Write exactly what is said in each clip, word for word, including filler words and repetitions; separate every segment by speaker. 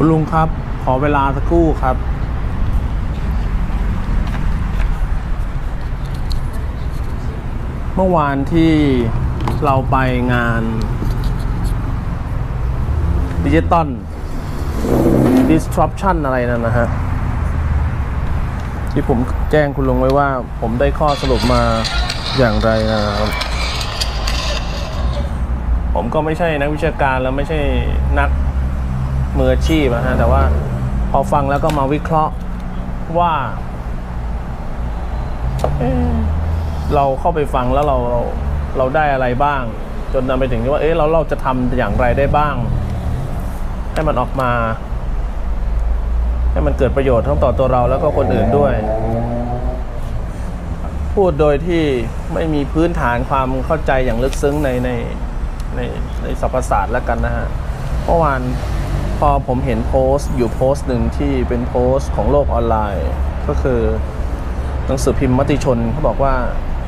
Speaker 1: คุณลุงครับขอเวลาสักครู่ครับเมื่อวานที่เราไปงาน Digital Disruption อะไรนั่นนะฮะที่ผมแจ้งคุณลุงไว้ว่าผมได้ข้อสรุปมาอย่างไรนะครับผมก็ไม่ใช่นักวิชาการแล้วไม่ใช่นักมืออาชีพนะฮะแต่ว่าพอฟังแล้วก็มาวิเคราะห์ว่าเอ๊ะเราเข้าไปฟังแล้วเราเราเราได้อะไรบ้างจนนำไปถึงที่ว่าเอ๊ะเราเราจะทำอย่างไรได้บ้างให้มันออกมาให้มันเกิดประโยชน์ทั้งต่อตัวเราแล้วก็คนอื่นด้วยพูดโดยที่ไม่มีพื้นฐานความเข้าใจอย่างลึกซึ้งในในในในสรรพศาสตร์แล้วกันนะฮะเมื่อวานพอผมเห็นโพสต์อยู่โพสต์หนึ่งที่เป็นโพสต์ของโลกออนไลน์ก็คือหนังสือพิมพ์มติชนเขาบอกว่า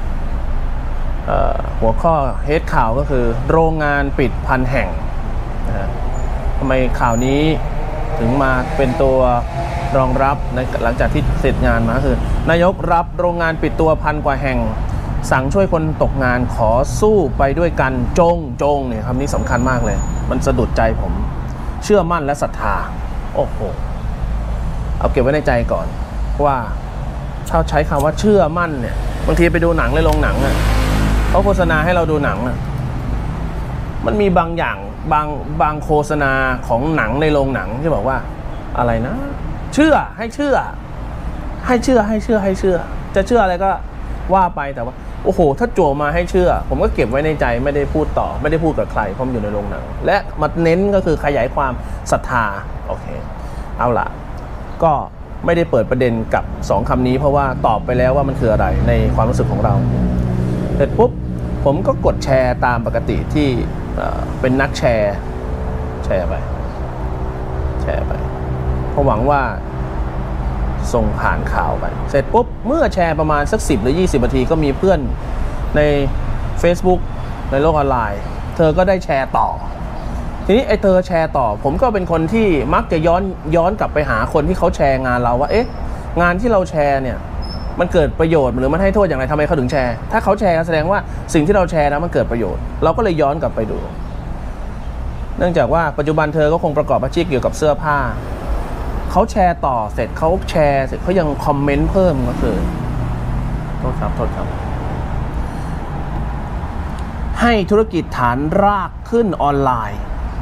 Speaker 1: หัวข้อเฮดข่าวก็คือโรงงานปิดพันแห่งนะฮะทำไมข่าวนี้ถึงมาเป็นตัวรองรับในหลังจากที่เสร็จงานมาคือนายกรับโรงงานปิดตัวพันกว่าแห่งสั่งช่วยคนตกงานขอสู้ไปด้วยกันจงจงเนี่ยคำนี้สำคัญมากเลยมันสะดุดใจผมเชื่อมั่นและศรัทธาโอ้โหเอาเก็บไว้ในใจก่อนว่าถ้าใช้คำว่าเชื่อมั่นเนี่ยบางทีไปดูหนังในโรงหนังอ่ะเขาโฆษณาให้เราดูหนังอ่ะมันมีบางอย่างบางบางโฆษณาของหนังในโรงหนังที่บอกว่าอะไรนะเชื่อให้เชื่อให้เชื่อให้เชื่อให้เชื่อจะเชื่ออะไรก็ว่าไปแต่ว่าโอ้โหถ้าโจมาให้เชื่อผมก็เก็บไว้ในใจไม่ได้พูดต่อไม่ได้พูดกับใครเพราะมันอยู่ในโรงหนังและมาเน้นก็คือขยายความศรัทธาโอเคเอาล่ะก็ไม่ได้เปิดประเด็นกับสองคำนี้เพราะว่าตอบไปแล้วว่ามันคืออะไรในความรู้สึกของเราเสร็จปุ๊บผมก็กดแชร์ตามปกติที่เป็นนักแชร์แชร์ไปแชร์ไปเพราะหวังว่าส่งผ่านข่าวไปเสร็จปุ๊บเมื่อแชร์ประมาณสักสิบหรือยี่สิบนาทีก็มีเพื่อนใน Facebook ในโลกออนไลน์เธอก็ได้แชร์ต่อทีนี้ไอ้เธอแชร์ต่อผมก็เป็นคนที่มักจะย้อนย้อนกลับไปหาคนที่เขาแชร์งานเราว่าเอ๊ะงานที่เราแชร์เนี่ยมันเกิดประโยชน์หรือมันให้โทษอย่างไรทำไมเขาถึงแชร์ถ้าเขาแชร์แสดงว่าสิ่งที่เราแชร์นะมันเกิดประโยชน์เราก็เลยย้อนกลับไปดูเนื่องจากว่าปัจจุบันเธอก็คงประกอบอาชีพเกี่ยวกับเสื้อผ้าเขาแชร์ต่อเสร็จเขาแชร์เสร็จเขายังคอมเมนต์เพิ่มก็คือโทษครับโทษครับให้ธุรกิจฐานรากขึ้นออนไลน์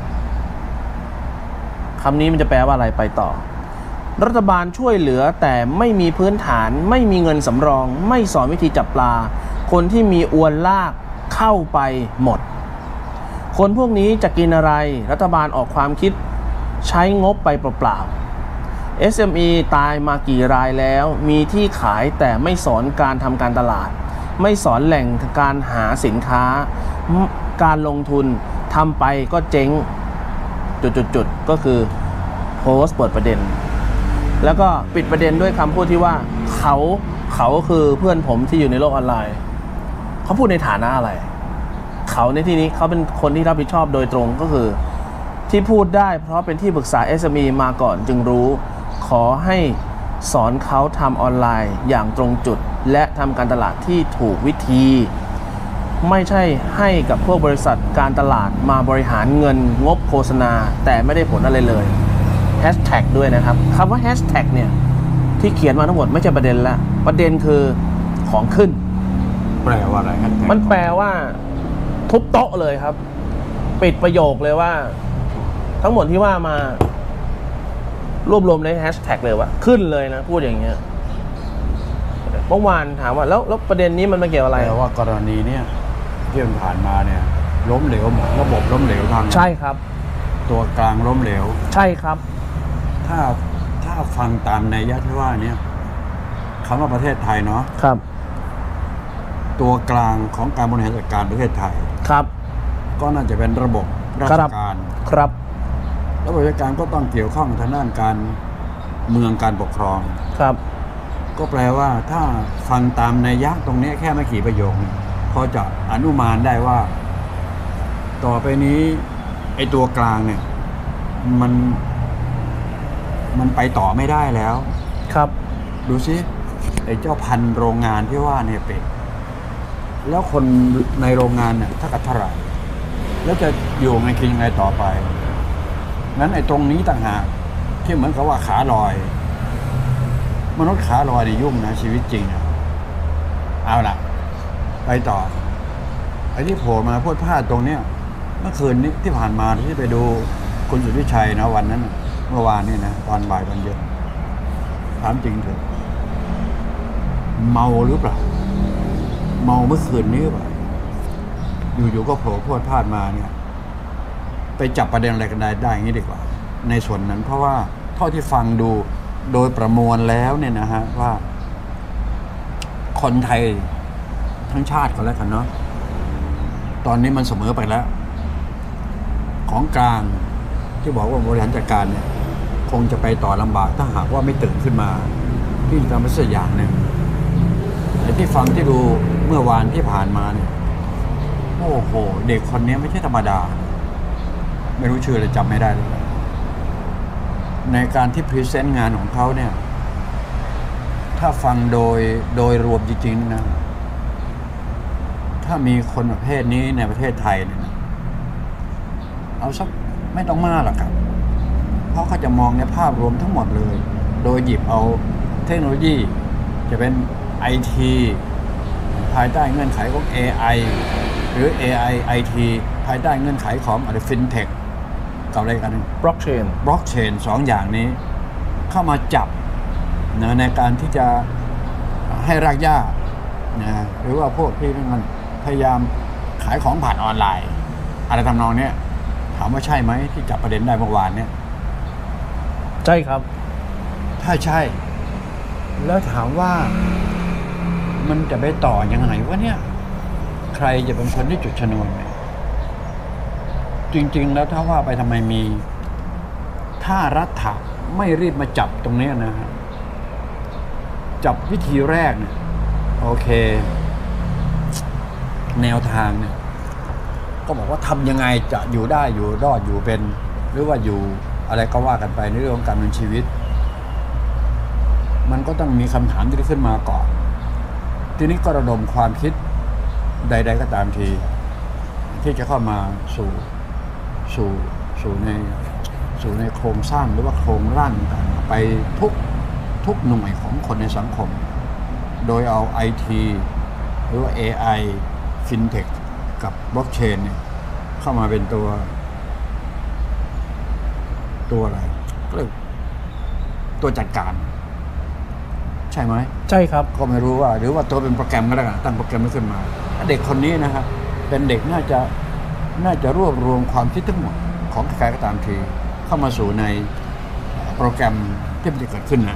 Speaker 1: คำนี้มันจะแปลว่าอะไรไปต่อรัฐบาลช่วยเหลือแต่ไม่มีพื้นฐานไม่มีเงินสำรองไม่สอนวิธีจับปลาคนที่มีอวนลากเข้าไปหมดคนพวกนี้จะกินอะไรรัฐบาลออกความคิดใช้งบไปเปล่าๆ เอส เอ็ม อี ตายมากี่รายแล้วมีที่ขายแต่ไม่สอนการทำการตลาดไม่สอนแหล่งการหาสินค้าการลงทุนทำไปก็เจ๊งจุดๆๆก็คือโพสต์เปิดประเด็นแล้วก็ปิดประเด็นด้วยคำพูดที่ว่าเขาเขาคือเพื่อนผมที่อยู่ในโลกออนไลน์เขาพูดในฐานะอะไรเขาในที่นี้เขาเป็นคนที่รับผิดชอบโดยตรงก็คือที่พูดได้เพราะเป็นที่ปรึกษา เอส เอ็ม อี มาก่อนจึงรู้ขอให้สอนเขาทำออนไลน์อย่างตรงจุดและทำการตลาดที่ถูกวิธีไม่ใช่ให้กับพวกบริษัทการตลาดมาบริหารเงินงบโฆษณาแต่ไม่ได้ผลอะไรเลยแฮชแท็กด้วยนะครับคำว่าแฮชแท็กเนี่ยที่เขียนมาทั้งหมดไม่ใช่ประเด็นละประเด็นคือของขึ้น
Speaker 2: แปลว่าอะไรครับ
Speaker 1: มันแปลว่าทุบโต๊ะเลยครับปิดประโยคเลยว่าทั้งหมดที่ว่ามารวบรวมในแฮชแท็กเลยว่าขึ้นเลยนะพูดอย่างเงี้ยเมื่อวานถามว่าแล้วแล้วประเด็นนี้มันมาเกี่ยวอะไร
Speaker 2: แปลว่ากรณีเนี้ยที่มันผ่านมาเนี่ยล้มเหลวหมดระบบล้มเหลวทาง
Speaker 1: ใช่ครับ
Speaker 2: ตัวกลางล้มเหลว
Speaker 1: ใช่ครับ
Speaker 2: ถ้าถ้าฟังตามนัยยะที่ว่านี้คำว่าประเทศไทยเนาะ
Speaker 1: ครับ
Speaker 2: ตัวกลางของการบริหารจัดการประเทศไทย
Speaker 1: ครับ
Speaker 2: ก็น่าจะเป็นระบบราชการ
Speaker 1: ครับ
Speaker 2: ระบบราชการก็ต้องเกี่ยวข้องทางด้านการเมืองการปกครอง
Speaker 1: ครับ
Speaker 2: ก็แปลว่าถ้าฟังตามนัยยะตรงนี้แค่ไม่กี่ประโยคพอจะอนุมานได้ว่าต่อไปนี้ไอ้ตัวกลางเนี่ยมันมันไปต่อไม่ได้แล้ว
Speaker 1: ครับ
Speaker 2: ดูซิไอ้เจ้าพันโรงงานที่ว่าเนี่ยเป็ดแล้วคนในโรงงานเนี่ยถ้ากับเท่าไหร่แล้วจะอยู่ไงกินยังไงต่อไปงั้นไอ้ตรงนี้ต่างหากที่เหมือนกับว่าขาลอยมนุษย์ขาลอยนี่ยุ่งนะชีวิตจริงอะเอาล่ะไปต่อไอ้ที่โผล่มาพูดพลาดตรงเนี้ยเมื่อคืนนี้ที่ผ่านมาที่ไปดูคุณสุทธิชัยนะวันนั้นเมื่อวานนี่นะตอนบ่ายตอนเย็นถามจริงเถอะเมาหรือเปล่าเมาเมื่อคืนนี้หรือเปล่าอยู่ๆก็โผล่พูดพลาดมาเนี่ยไปจับประเด็นอะไรกันได้ได้อย่างนี้ดีกว่าในส่วนนั้นเพราะว่าเท่าที่ฟังดูโดยประมวลแล้วเนี่ยนะฮะว่าคนไทยทั้งชาติก็แล้วกันเนาะตอนนี้มันเสมอไปแล้วของกลางที่บอกว่าบริหารจัดการเนี่ยคงจะไปต่อลำบากถ้าหากว่าไม่ตื่นขึ้นมาที่ทำอะไรสักอย่างหนึ่งไอ้ที่ฟังที่ดูเมื่อวานที่ผ่านมาเนี่ยโอ้โหเด็กคนนี้ไม่ใช่ธรรมดาไม่รู้ชื่อเลยจำไม่ได้เลยในการที่พรีเซนต์งานของเขาเนี่ยถ้าฟังโดยโดยรวมจริงๆนะถ้ามีคนประเภทนี้ในประเทศไทยเนี่ยนะเอาสักไม่ต้องมากหรอกครับเพราะเขาจะมองในภาพรวมทั้งหมดเลยโดยหยิบเอาเทคโนโลยีจะเป็น ไอ ที ภายใต้เงื่อนไขของ เอ ไอ หรือ เอ ไอ ไอ ที ภายใต้เงื่อนไขของอะไร FinTech กับอะไรกัน
Speaker 1: blockchain
Speaker 2: blockchain สองอย่างนี้เข้ามาจับนะในการที่จะให้รากหญ้านะหรือว่าพวกที่มันพยายามขายของผ่านออนไลน์อะไรทำนองนี้ถามว่าใช่ไหมที่จับประเด็นได้เมื่อวานเนี่ย
Speaker 1: ใช่ครับ
Speaker 2: ถ้าใช่แล้วถามว่ามันจะไปต่อยังไงวะเนี่ยใครจะเป็นคนที่จุดชนวนเนี่ยจริงๆแล้วถ้าว่าไปทำไมมีถ้ารัฐะไม่รีบมาจับตรงนี้นะฮะจับวิธีแรกเนี่ยโอเคแนวทางเนี่ยก็บอกว่าทำยังไงจะอยู่ได้อยู่รอดอยู่เป็นหรือว่าอยู่อะไรก็ว่ากันไปในเรื่องของการดำเนินชีวิตมันก็ต้องมีคำถามที่ขึ้นมาก่อนทีนี้ก็ระดมความคิดใดๆก็ตามทีที่จะเข้ามาสู่สู่สู่ในสู่ในโครงสร้างหรือว่าโครงร่างต่างๆไปทุกทุกหน่วยของคนในสังคมโดยเอา ไอ ที หรือว่า เอ ไอ FinTech กับ Blockchain เนี่ยเข้ามาเป็นตัวตัวอะไรก็เลยตัวจัดการใช่ไหม
Speaker 1: ใช่ครับ
Speaker 2: ก็ไม่รู้ว่าหรือว่าตัวเป็นโปรแกรมก็ได้ตั้งโปรแกรมขึ้นมาเด็กคนนี้นะครับเป็นเด็กน่าจะน่าจะรวบรวมความคิดทั้งหมดของใครก็ตามทีเข้ามาสู่ในโปรแกรมที่มันจะเกิดขึ้นนะ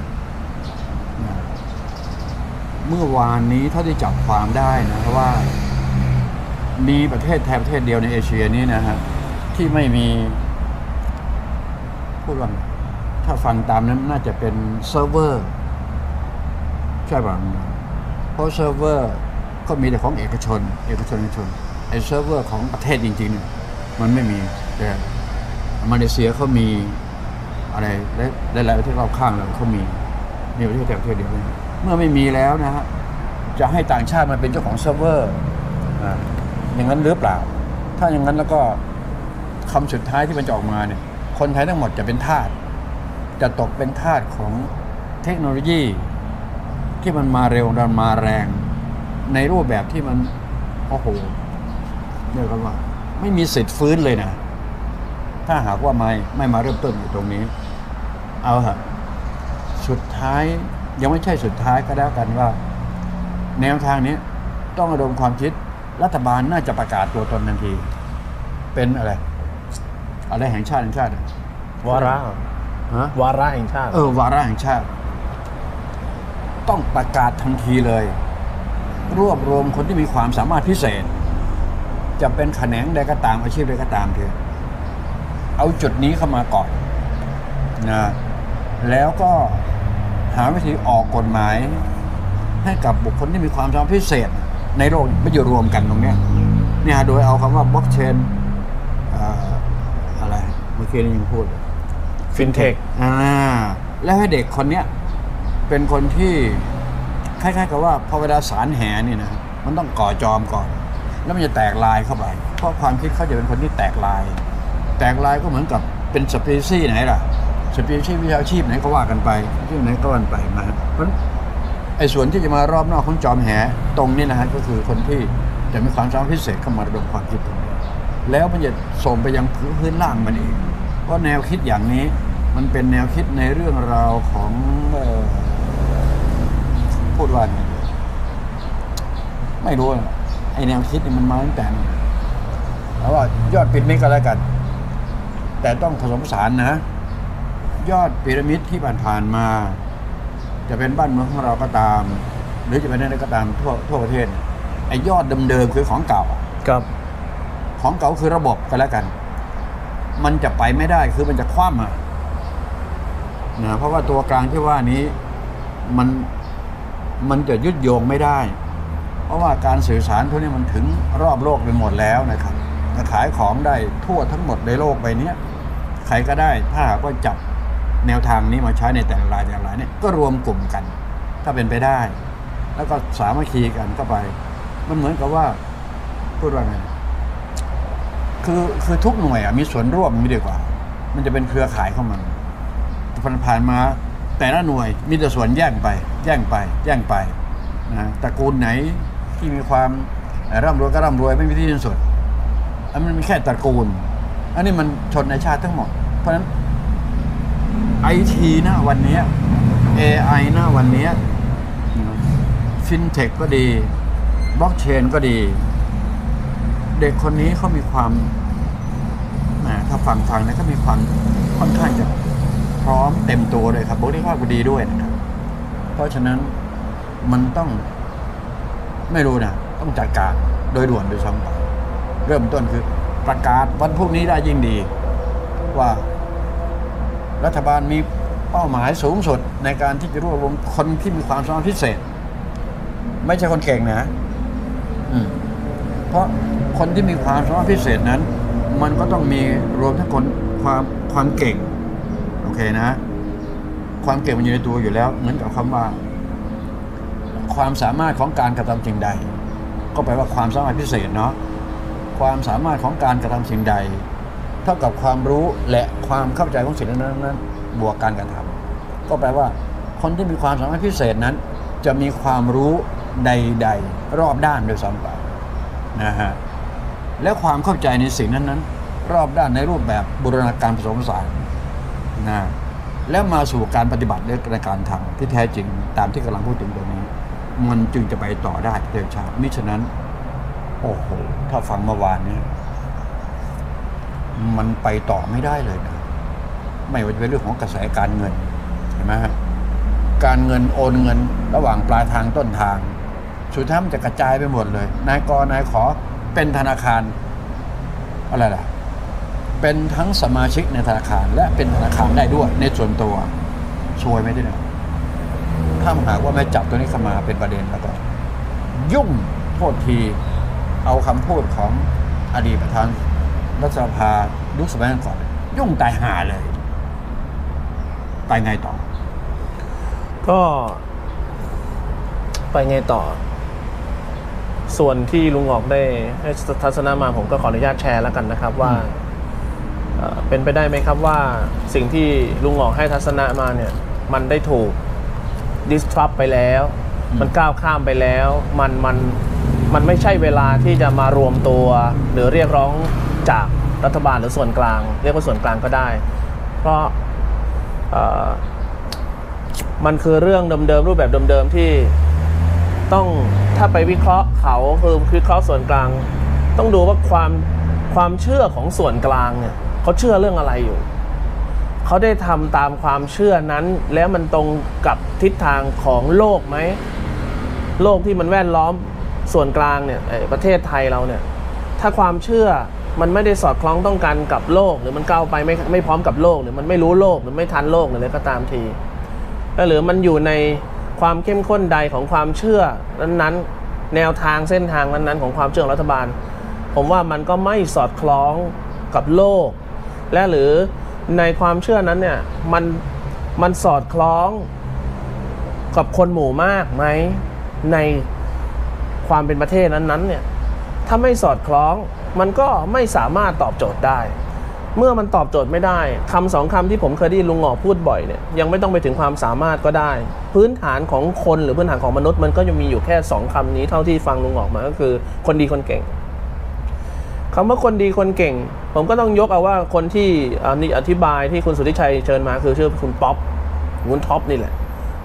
Speaker 2: เมื่อวานนี้ถ้าได้จับความได้นะเพราะว่ามีประเทศแทบประเทศเดียวในเอเชียนี้นะฮะที่ไม่มีพูดว่าถ้าฟังตามนั้นน่าจะเป็นเซิร์ฟเวอร์ใช่ป่ะเพราะเซิร์ฟเวอร์ก็มีแต่ของเอกชนเอกชนเอกชนไอ้เซิร์ฟเวอร์ของประเทศจริงๆเนี่ยมันไม่มีแต่มาเลเซียเขามีอะไรและหลายประเทศรอบข้างเราเขามีในประเทศแต่ประเทศเดียวเลยเมื่อไม่มีแล้วนะฮะจะให้ต่างชาติมาเป็นเจ้าของเซิร์ฟเวอร์อ่าอย่างนั้นหรือเปล่าถ้าอย่างนั้นแล้วก็คำสุดท้ายที่มันจะออกมาเนี่ยคนไทยทั้งหมดจะเป็นทาสจะตกเป็นทาสของเทคโนโลยีที่มันมาเร็วมันมาแรงในรูปแบบที่มันโอ้โหเรียกกันว่าไม่มีสิทธิ์ฟื้นเลยนะถ้าหากว่าไม่ไม่มาเริ่มต้นอยู่ตรงนี้เอาฮะสุดท้ายยังไม่ใช่สุดท้ายก็แล้วกันว่าแนวทางนี้ต้องระดมความคิดรัฐบาลน่าจะประกาศตัวตนทันทีเป็นอะไรอะไรแห่งชาติแห่งชาติ
Speaker 1: วาระ
Speaker 2: ฮะ
Speaker 1: วาระแห่งชาติ
Speaker 2: เออวาระแห่งชาติต้องประกาศทันทีเลยรวบรวมคนที่มีความสามารถพิเศษจะเป็นแขนงใดก็ตามอาชีพใดก็ตามเถอะเอาจุดนี้เข้ามาก่อนนะแล้วก็หาวิธีออกกฎหมายให้กับบุคคลที่มีความสามารถพิเศษในโลกไม่อยู่รวมกันตรงนี้เนี่ยโดยเอาคำว่าบล็อกเชนอะไรเมื่อกี้นี่ยังพูด
Speaker 1: FinTech
Speaker 2: อ่าแล้วให้เด็กคนเนี้ยเป็นคนที่คล้ายๆกับว่าพอเวลาสารแหนี่นะมันต้องก่อจอมก่อนแล้วมันจะแตกลายเข้าไปเพราะความคิดเขาจะเป็นคนที่แตกลายแตกลายก็เหมือนกับเป็นสปีชีส์ไหนล่ะสปีชีส์วิชาชีพไหนก็ว่ากันไปที่ไหนก็ว่ากันไปมาเพราะไอ้ส่วนที่จะมารอบนอกของจอมแหตรงนี้นะฮะก็คือคนที่จะมีความสามารถพิเศษเข้ามาระดมความคิดตรงนี้แล้วมันจะส่งไปยังพื้นล่างมันเองเพราะแนวคิดอย่างนี้มันเป็นแนวคิดในเรื่องราวของเอ่อพูดว่าไงไม่รู้ไอ้แนวคิดนี่มันมาตั้งแต่แล้วว่ายอดพีระมิดก็แล้วกันแต่ต้องผสมผสานนะยอดพีระมิดที่ผ่านๆมาจะเป็นบ้านเมืองของเราก็ตามหรือจะเป็นอะไรก็ตามทั่วทั่วประเทศไอ้ยอดเดิมๆคือของเก่า
Speaker 1: ครับ
Speaker 2: ของเก่าคือระบบก็แล้วกันมันจะไปไม่ได้คือมันจะคว่ำอ่ะนะเพราะว่าตัวกลางที่ว่านี้มันมันจะยึดโยงไม่ได้เพราะว่าการสื่อสารพวกนี้มันถึงรอบโลกไปหมดแล้วนะครับจะขายของได้ทั่วทั้งหมดในโลกใบนี้ใครก็ได้ถ้าหากว่าจับแนวทางนี้มาใช้ในแต่ละรายแต่ละรายเนี่ยก็รวมกลุ่มกันถ้าเป็นไปได้แล้วก็สามัคคีกันเข้าไปมันเหมือนกับว่าพูดว่าไงคือคือทุกหน่วยมีส่วนร่วมมีดีกว่ามันจะเป็นเครือข่ายเข้ามาผ่านมาแต่ละหน่วยมีแต่ส่วนแย่งไปแย่งไปแย่งไปนะตระกูลไหนที่มีความร่ำรวยก็ร่ำรวยไม่มีที่สิ้นสุดอันมันมีแค่ตระกูลอันนี้มันชนในชาติทั้งหมดเพราะฉะนั้นไอทีนะวันนี้ เอ ไอ นะวันนี้ฟินเทคก็ดีบล็อกเชนก็ดีเด็กคนนี้เขามีความถ้าฟังฟังนะก็มีความค่อนข้างจะพร้อมเต็มตัวเลยครับบริภาคดีด้วยนะครับเพราะฉะนั้นมันต้องไม่รู้นะต้องจัดการโดยด่วนโดยซ้ำไปเริ่มต้นคือประกาศวันพรุ่งนี้ได้ยิ่งดีว่ารัฐบาลมีเป้าหมายสูงสุดในการที่จะรวบรวมคนที่มีความสามารถพิเศษไม่ใช่คนเก่งนะอืมเพราะคนที่มีความสามารถพิเศษนั้นมันก็ต้องมีรวมทั้งคนความความเก่งโอเคนะความเก่งมันอยู่ในตัวอยู่แล้วเหมือนกับคำว่าความสามารถของการกระทำสิ่งใดก็แปลว่าความสามารถพิเศษเนาะความสามารถของการกระทำสิ่งใดเท่ากับความรู้และความเข้าใจของสิ่งนั้นนั้นบวกการกระทำก็แปลว่าคนที่มีความสามารถพิเศษนั้นจะมีความรู้ใดๆรอบด้านโดยซ้ำไปนะฮะและความเข้าใจในสิ่งนั้นนั้นรอบด้านในรูปแบบบูรณาการผสมผสานนะแล้วมาสู่การปฏิบัติในการทำที่แท้จริงตามที่กำลังพูดถึงตรงนี้มันจึงจะไปต่อได้เดชามิฉะนั้นโอ้โหถ้าฟังเมื่อวานนี้มันไปต่อไม่ได้เลยนะไม่ว่าจะเป็นเรื่องของกระแสการเงินเห็นไหมฮะการเงินโอนเงินระหว่างปลายทางต้นทางสุดท้ายมันจะกระจายไปหมดเลยนายกนายขอเป็นธนาคารอะไรล่ะเป็นทั้งสมาชิกในธนาคารและเป็นธนาคารได้ด้วยในส่วนตัวช่วยไม่ได้นะถ้าหากว่าไม่จับตัวนี้เข้ามาเป็นประเด็นแล้วก็ยุ่งโทษทีเอาคำพูดของอดีตประธานรัฐสภายุคสมัยก่อนยุ่งตายห่าเลยไปไงต่อ
Speaker 1: ก็ไปไงต่อส่วนที่ลุงออกได้ให้ทัศนะมาผมก็ขออนุญาตแชร์แล้วกันนะครับว่าเป็นไปได้ไหมครับว่าสิ่งที่ลุงออกให้ทัศนะมาเนี่ยมันได้ถูก disrupt ไปแล้วมันก้าวข้ามไปแล้วมันมันมันไม่ใช่เวลาที่จะมารวมตัวหรือเรียกร้องจากรัฐบาลหรือส่วนกลางเรียกว่าส่วนกลางก็ได้เพราะมันคือเรื่องเดิมๆรูปแบบเดิมๆที่ต้องถ้าไปวิเคราะห์เขาคือวิเคราะห์ส่วนกลางต้องดูว่าความความเชื่อของส่วนกลางเนี่ยเขาเชื่อเรื่องอะไรอยู่เขาได้ทำตามความเชื่อนั้นแล้วมันตรงกับทิศทางของโลกไหมโลกที่มันแวดล้อมส่วนกลางเนี่ยประเทศไทยเราเนี่ยถ้าความเชื่อมันไม่ได้สอดคล้องต้องกันกับโลกหรือมันก้าวไปไม่ไม่พร้อมกับโลกหรือมันไม่รู้โลกหรือไม่ทันโลกหรืออะไรก็ตามทีหรือมันอยู่ในความเข้มข้นใดของความเชื่อนั้นๆแนวทางเส้นทางนั้นๆของความเชื่อของรัฐบาลผมว่ามันก็ไม่สอดคล้องกับโลกและหรือในความเชื่อนั้นเนี่ยมันมันสอดคล้องกับคนหมู่มากไหมในความเป็นประเทศนั้นๆเนี่ยถ้าไม่สอดคล้องมันก็ไม่สามารถตอบโจทย์ได้เมื่อมันตอบโจทย์ไม่ได้คำสองคำที่ผมเคยได้ยินลุงหงอกพูดบ่อยเนี่ยยังไม่ต้องไปถึงความสามารถก็ได้พื้นฐานของคนหรือพื้นฐานของมนุษย์มันก็ยังมีอยู่แค่สองคำนี้เท่าที่ฟังลุงหงอกมาก็คือคนดีคนเก่งคำว่าคนดีคนเก่งผมก็ต้องยกเอาว่าคนที่อันนี้อธิบายที่คุณสุทธิชัยเชิญมาคือชื่อคุณป๊อปคุณท็อปนี่แหละ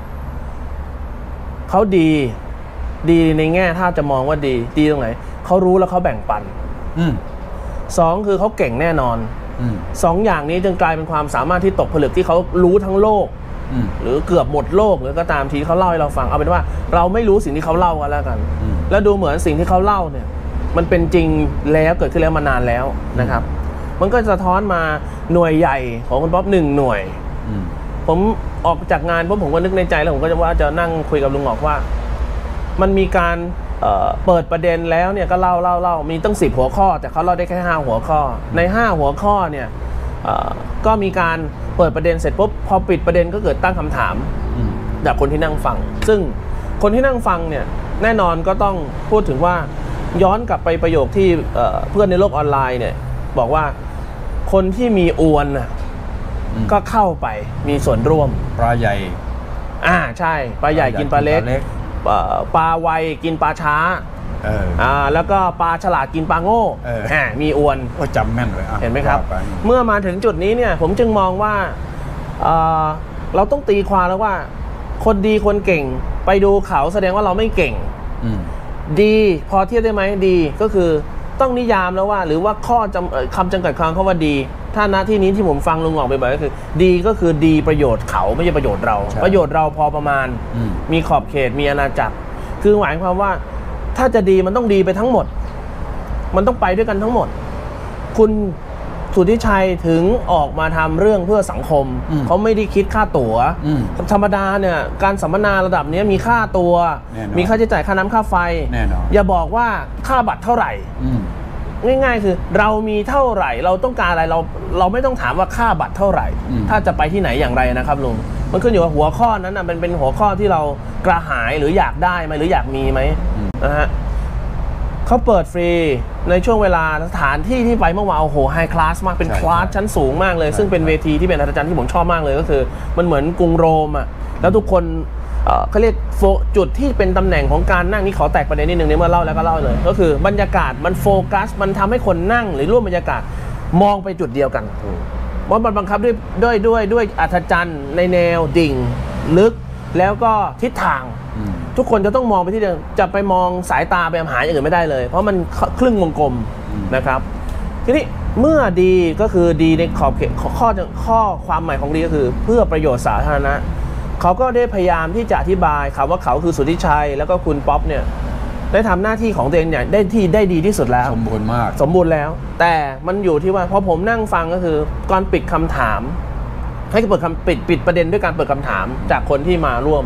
Speaker 1: เขาดีดีในแง่ถ้าจะมองว่าดีดีตรงไหนเขารู้แล้วเขาแบ่งปัน
Speaker 2: อืม
Speaker 1: สองคือเขาเก่งแน่นอนสองอย่างนี้จึงกลายเป็นความสามารถที่ตกผลึกที่เขารู้ทั้งโลกหรือเกือบหมดโลกหรือก็ตามทีเขาเล่าให้เราฟังเอาเป็นว่าเราไม่รู้สิ่งที่เขาเล่ากันแล้วกันแล้วดูเหมือนสิ่งที่เขาเล่าเนี่ยมันเป็นจริงแล้วเกิดขึ้นแล้วมานานแล้วนะครับมันก็สะท้อนมาหน่วยใหญ่ของคุณป๊อปหนึ่งหน่วยผมออกจากงานเพราะผมก็นึกในใจแล้วผมก็จะว่าจะนั่งคุยกับลุงหงอกว่ามันมีการเอ่อเปิดประเด็นแล้วเนี่ยก็เล่าเล่าเล่ามีตั้งสิบหัวข้อแต่เขาเล่าได้แค่ห้าหัวข้อในห้าหัวข้อเนี่ยเอ่อก็มีการเปิดประเด็นเสร็จปุ๊บพอปิดประเด็นก็เกิดตั้งคำถามจากคนที่นั่งฟังซึ่งคนที่นั่งฟังเนี่ยแน่นอนก็ต้องพูดถึงว่าย้อนกลับไปประโยคที่เอ่อเพื่อนในโลกออนไลน์เนี่ยบอกว่าคนที่มีอวนก็เข้าไปมีส่วนร่วม
Speaker 2: ปลาใหญ่
Speaker 1: อ่าใช่ปลาใหญ่กินปลาเล็กปลาไวกินปลาช้าเอออ่าแล้วก็ปลาฉลาดกินปลาโง่เอออ่ามีอวน
Speaker 2: ก็จำแม่นเลย
Speaker 1: เห็นไหมครับเมื่อมาถึงจุดนี้เนี่ยผมจึงมองว่าเอ่อเราต้องตีความแล้วว่าคนดีคนเก่งไปดูเขาแสดงว่าเราไม่เก่งดีพอเทียบได้ไหมดีก็คือต้องนิยามแล้วว่าหรือว่าข้อจำคำจำกัดความเขาว่าดีถ้าณที่นี้ที่ผมฟังลุงหงอกบ่อยๆก็คือดีก็คือดีประโยชน์เขาไม่ใช่ประโยชน์เราประโยชน์เราพอประมาณมีขอบเขตมีอาณาจักรคือหมายความว่าถ้าจะดีมันต้องดีไปทั้งหมดมันต้องไปด้วยกันทั้งหมดคุณสุทธิชัยถึงออกมาทำเรื่องเพื่อสังคมเขาไม่ได้คิดค่าตั๋วธรรมดาเนี่ยการสัมมนาระดับนี้มีค่าตัวมีค่าใช้จ่ายค่าน้ำค่าไฟอย่าบอกว่าค่าบัตรเท่าไหร่ง่ายๆคือเรามีเท่าไหร่เราต้องการอะไรเราเราไม่ต้องถามว่าค่าบัตรเท่าไหร่ถ้าจะไปที่ไหนอย่างไรนะครับลุงมันขึ้นอยู่กับหัวข้อนั้นนะมันเป็นหัวข้อที่เรากระหายหรืออยากได้ไหมหรืออยากมีไหมนะฮะเขาเปิดฟรีในช่วงเวลาสถานที่ที่ไปเมื่อวานโอ้โหไฮคลาสมากเป็นคลาสชั้นสูงมากเลยซึ่งเป็นเวทีที่เป็นอัศจรรย์ที่ผมชอบมากเลยก็คือมันเหมือนกรุงโรมอ่ะแล้วทุกคนเขาเรียกจุดที่เป็นตำแหน่งของการนั่งนี่ขอแตกประเด็นนิดนึงเนี่ยเมื่อเล่าแล้วก็เล่าเลยก็คือบรรยากาศมันโฟกัสมันทำให้คนนั่งหรือร่วมบรรยากาศมองไปจุดเดียวกันเพราะมันบังคับด้วยด้วยด้วยด้วยอัศจรรย์ในแนวดิ่งลึกแล้วก็ทิศทางทุกคนจะต้องมองไปที่เดิมจะไปมองสายตาไปหาอย่างอื่นไม่ได้เลยเพราะมันครึ่งวงกลมนะครับทีนี้เมื่อดีก็คือดีในขอบเขตข้อข้อความหมายของดีก็คือเพื่อประโยชน์สาธารณะเขาก็ได้พยายามที่จะอธิบายคำว่าเขาคือสุทธิชัยแล้วก็คุณป๊อปเนี่ยได้ทำหน้าที่ของตัวเองเนี่ยได้ที่ได้ดีที่สุดแล้ว
Speaker 2: สมบูรณ์มาก
Speaker 1: สมบูรณ์แล้วแต่มันอยู่ที่ว่าพอผมนั่งฟังก็คือก่อนปิดคำถามให้เปิดคำปิดปิดประเด็นด้วยการเปิดคำถามจากคนที่มาร่วม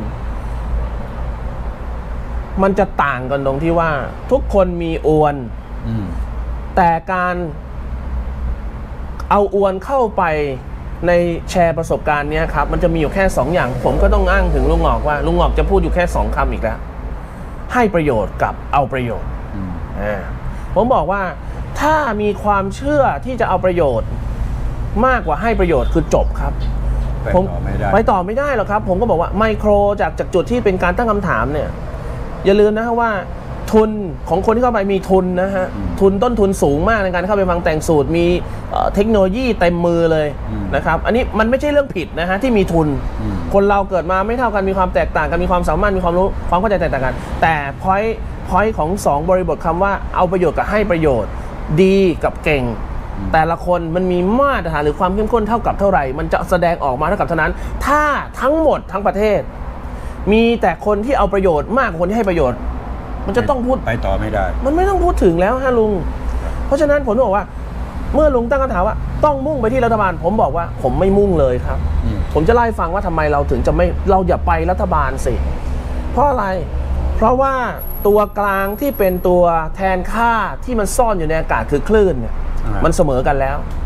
Speaker 1: มันจะต่างกันตรงที่ว่าทุกคนมีอวนแต่การเอาอวนเข้าไปในแชร์ประสบการณ์นี้ครับมันจะมีอยู่แค่สองอย่างผมก็ต้องอ้างถึงลุงหงอกว่าลุงหงอกจะพูดอยู่แค่สองคำอีกแล้วให้ประโยชน์กับเอาประโยชน์ผมบอกว่าถ้ามีความเชื่อที่จะเอาประโยชน์มากกว่าให้ประโยชน์คือจบครับ
Speaker 2: ไปต่อไม่ได้
Speaker 1: ไปต่อไม่ได้หรอกครับผมก็บอกว่าไมโครจากจากจุดที่เป็นการตั้งคำถามเนี่ยอย่าลืมนะว่าทุนของคนที่เข้าไปมีทุนนะฮะทุนต้นทุนสูงมากในการเข้าไปฟังแต่งสูตรมีเทคโนโลยีเต็มมือเลยนะครับอันนี้มันไม่ใช่เรื่องผิดนะฮะที่มีทุนคนเราเกิดมาไม่เท่ากันมีความแตกต่างกันมีความสามารถมีความรู้ความเข้าใจแตกต่างกันแต่พอยต์พอยต์ของสองบริบทคำว่าเอาประโยชน์กับให้ประโยชน์ดีกับเก่งแต่ละคนมันมีมาตรฐานหรือความเข้มข้นเท่ากับเท่าไหร่มันจะแสดงออกมาเท่ากับเท่านั้นถ้าทั้งหมดทั้งประเทศมีแต่คนที่เอาประโยชน์มากกว่าคนที่ให้ประโยชน์มันจะต้องพูด
Speaker 2: ไปต่อไม่ได้
Speaker 1: มันไม่ต้องพูดถึงแล้วฮะลุงเพราะฉะนั้นผมบอกว่าเมื่อลุงตั้งคำถามว่าต้องมุ่งไปที่รัฐบาลผมบอกว่าผมไม่มุ่งเลยครับผมจะเล่าให้ฟังว่าทำไมเราถึงจะไม่เราอย่าไปรัฐบาลสิเพราะอะไรเพราะว่าตัวกลางที่เป็นตัวแทนค่าที่มันซ่อนอยู่ในอากาศคือคลื่นเนี่ยมันเสมอกันแล้ว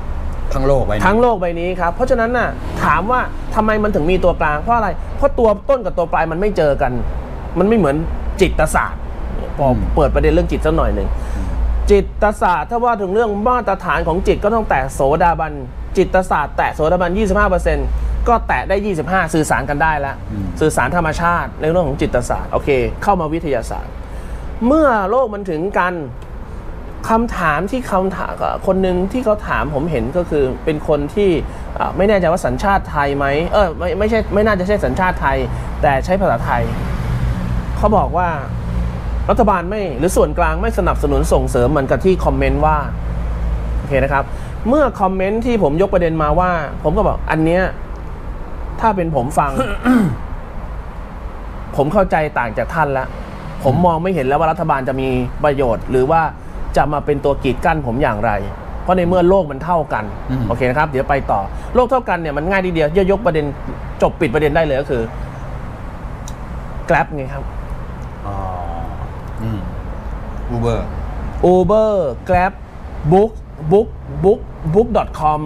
Speaker 2: ทั้งโลกใบนี้
Speaker 1: ทั้งโลกใบนี้ครับเพราะฉะนั้นน่ะถามว่าทำไมมันถึงมีตัวกลางเพราะอะไรเพราะตัวต้นกับตัวปลายมันไม่เจอกันมันไม่เหมือนจิตศาสตร์พอเปิดประเด็นเรื่องจิตสักหน่อยหนึ่งจิตศาสตร์ถ้าว่าถึงเรื่องมาตรฐานของจิตก็ต้องแตะโสดาบันจิตศาสตร์แตะโสดาบัน ยี่สิบห้าเปอร์เซ็นต์ ก็แตะได้ยี่สิบห้าสื่อสารกันได้แล้วสื่อสารธรรมชาติในเรื่องของจิตศาสตร์โอเคเข้ามาวิทยาศาสตร์เมื่อโลกมันถึงกันคำถามที่คำถามคนหนึ่งที่เขาถามผมเห็นก็คือเป็นคนที่ไม่แน่ใจว่าสัญชาติไทยไหมเออไม่ไม่ใช่ไม่น่าจะใช่สัญชาติไทยแต่ใช้ภาษาไทยเขาบอกว่ารัฐบาลไม่หรือส่วนกลางไม่สนับสนุนส่งเสริมเหมือนกับที่คอมเมนต์ว่าโอเคนะครับเมื่อคอมเมนต์ที่ผมยกประเด็นมาว่าผมก็บอกอันเนี้ยถ้าเป็นผมฟัง ผมเข้าใจต่างจากท่านแล้วผมมองไม่เห็นแล้วว่ารัฐบาลจะมีประโยชน์หรือว่าจะมาเป็นตัวกีดกั้นผมอย่างไรเพราะในเมื่อโลกมันเท่ากันโอเคนะครับเดี๋ยวไปต่อโลกเท่ากันเนี่ยมันง่ายทีเดียวยกประเด็นจบปิดประเด็นได้เลยก็คือ Grab ไงครับ
Speaker 2: อ๋ออืม Uber
Speaker 1: Uber Grab Book Book Book Book.com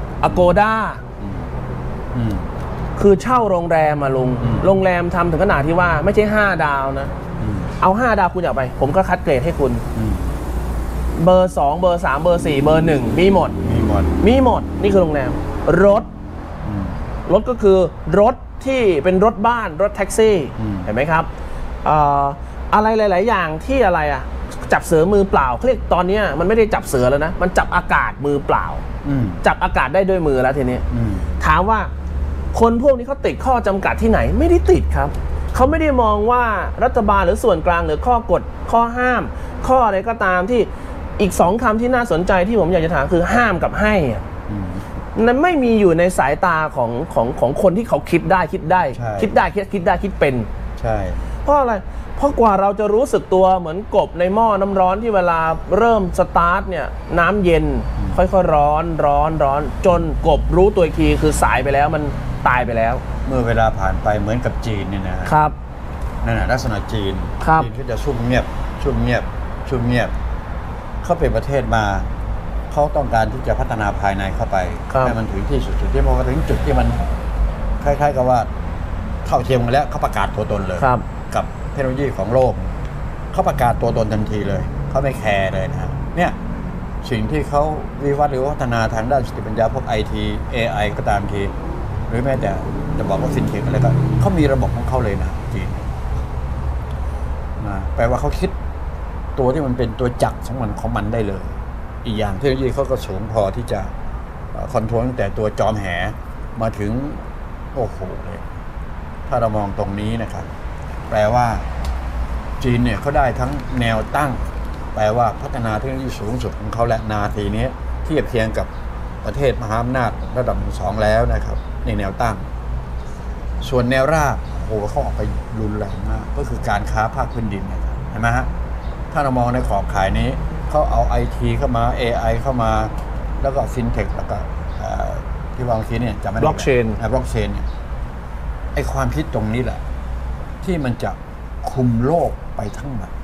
Speaker 1: Agoda
Speaker 2: อืม
Speaker 1: คือเช่าโรงแรมมาลุงโรงแรมทำถึงขนาดที่ว่าไม่ใช่ห้าดาวนะเอาห้าดาวคุณอยากไปผมก็คัดเกรดให้คุณเบอร์สองเบอร์สามเบอร์สี่เบอร์หนึ่งมีหมด
Speaker 2: มีหมด
Speaker 1: มีหมดนี่คือโรงแรมรถรถก็คือรถที่เป็นรถบ้านรถแท็กซี่เห็นไหมครับอะไรหลายๆอย่างที่อะไรอ่ะจับเสือมือเปล่าเขาเรียกตอนนี้มันไม่ได้จับเสือแล้วนะมันจับอากาศมือเปล่าจับอากาศได้ด้วยมือแล้วทีนี้ถามว่าคนพวกนี้เขาติดข้อจำกัดที่ไหนไม่ได้ติดครับเขาไม่ได้มองว่ารัฐบาลหรือส่วนกลางหรือข้อกฎข้อห้ามข้ออะไรก็ตามที่อีกสองคำที่น่าสนใจที่ผมอยากจะถามคือห้ามกับให้นั้นไม่มีอยู่ในสายตาของของของคนที่เขาคิดได้คิดได้คิดได้คิดคิดได้คิดเป็น
Speaker 2: ใช่
Speaker 1: เพราะอะไรเพราะกว่าเราจะรู้สึกตัวเหมือนกบในหม้อน้ำร้อนที่เวลาเริ่มสตาร์ทเนี่ยน้ำเย็นค่อยๆร้อนร้อนร้อนจนกบรู้ตัวอีกทีคือสายไปแล้วมันตายไปแล้ว
Speaker 2: เมื่อเวลาผ่านไปเหมือนกับจีนเนี่ยนะครับนั่นแหละลักษณะจีนจีนก็จะชุ่มเงียบชุ่มเงียบชุ่มเงียบเขาเป็นประเทศมาเขาต้องการที่จะพัฒนาภายในเข้าไปให้มันถึงที่สุดจุดที่พอมาถึงจุดที่มันคล้ายๆกับว่าเท่าเทียมกันแล้วเขาประกาศตัวตนเลยกับเทคโนโลยีของโลกเขาประกาศตัวตนทันทีเลยเขาไม่แคร์เลยนะเนี่ยสิ่งที่เขาวิวัฒน์หรือพัฒนาทางด้านสติปัญญาพวก ไอ ที เอ ไอ ก็ตามทีหรือแม้แต่จะบอกว่าฟินเทคอะไรก็เขามีระบบของเขาเลยนะจีนนะแปลว่าเขาคิดตัวที่มันเป็นตัวจักรของมันของมันได้เลยอีกอย่างเทคโนโลยีเขาก็สูงพอที่จะคอนโทรลตั้งแต่ตัวจอมแหมาถึงโอ้โหเลยถ้าเรามองตรงนี้นะครับแปลว่าจีนเนี่ยเขาได้ทั้งแนวตั้งแปลว่าพัฒนาเทคโนโลยีสูงสุดของเขาและนาทีนี้เทียบเทียงกับประเทศมหาอำนาจระดับสองแล้วนะครับในแนวตั้งส่วนแนวราบโอ้โหเขาออกไปรุนแรงมากก็คือการค้าภาคพื้นดินนะครับเห็นไหมฮะถ้าเรามองในขอบข่ายนี้เขาเอา ไอ ที เข้ามา เอ ไอ เข้ามาแล้วก็ฟินเทคแล้วก็ที่วางทีเนี่ยจะไม่ได้
Speaker 1: บล็อกเชน
Speaker 2: บล็อกเชนเนี่ยไอความคิดตรงนี้แหละที่มันจะคุมโลกไปทั้งหมด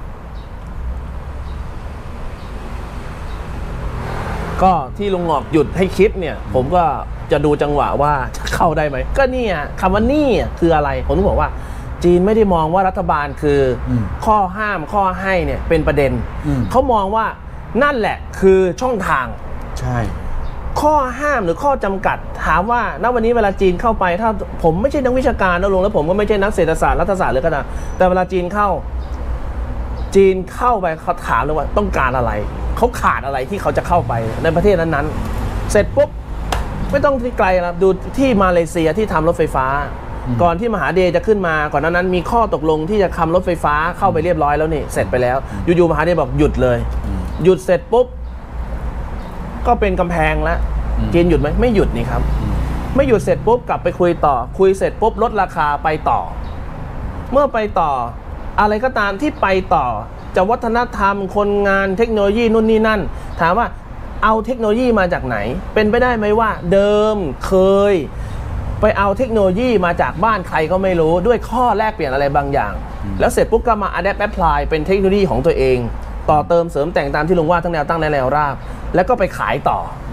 Speaker 1: ก็ที่ลุงงอกหยุดให้คิดเนี่ยผมก็จะดูจังหวะว่าจะเข้าได้ไหมก็เนี่ยคำว่านี่คืออะไรผมต้องบอกว่าจีนไม่ได้มองว่ารัฐบาลคือข้อห้ามข้อให้เนี่ยเป็นประเด็นเขามองว่านั่นแหละคือช่องทาง
Speaker 2: ใช่
Speaker 1: ข้อห้ามหรือข้อจำกัดถามว่าณวันนี้เวลาจีนเข้าไปถ้าผมไม่ใช่นักวิชาการนะลุงแล้วผมก็ไม่ใช่นักเศรษฐศาสตร์รัฐศาสตร์เลยก็ตามแต่เวลาจีนเข้าจีนเข้าไปเขาถามเลยว่าต้องการอะไรเขาขาดอะไรที่เขาจะเข้าไปในประเทศนั้นๆเสร็จปุ๊บไม่ต้องที่ไกลนะดูที่มาเลเซียที่ทำรถไฟฟ้าก่อนที่มหาเดชจะขึ้นมาก่อนนั้นมีข้อตกลงที่จะทำรถไฟฟ้าเข้าไปเรียบร้อยแล้วนี่เสร็จไปแล้วอยู่ๆมหาเดชบอกหยุดเลยหยุดเสร็จปุ๊บก็เป็นกำแพงแล้วจีนหยุดไหมไม่หยุดนี่ครับไม่หยุดเสร็จปุ๊บกลับไปคุยต่อคุยเสร็จปุ๊บลดราคาไปต่อเมื่อไปต่ออะไรก็ตามที่ไปต่อจะวัฒนธรรมคนงานเทคโนโลยีนู่นนี่นั่นถามว่าเอาเทคโนโลยีมาจากไหนเป็นไปได้ไหมว่าเดิมเคยไปเอาเทคโนโลยีมาจากบ้านใครก็ไม่รู้ด้วยข้อแลกเปลี่ยนอะไรบางอย่างแล้วเสร็จปุ๊บก็มา adapt apply เป็นเทคโนโลยีของตัวเองต่อเติมเสริมแต่งตามที่ลุงว่าทั้งแนวตั้งและแนวราบแล้วก็ไปขายต่อ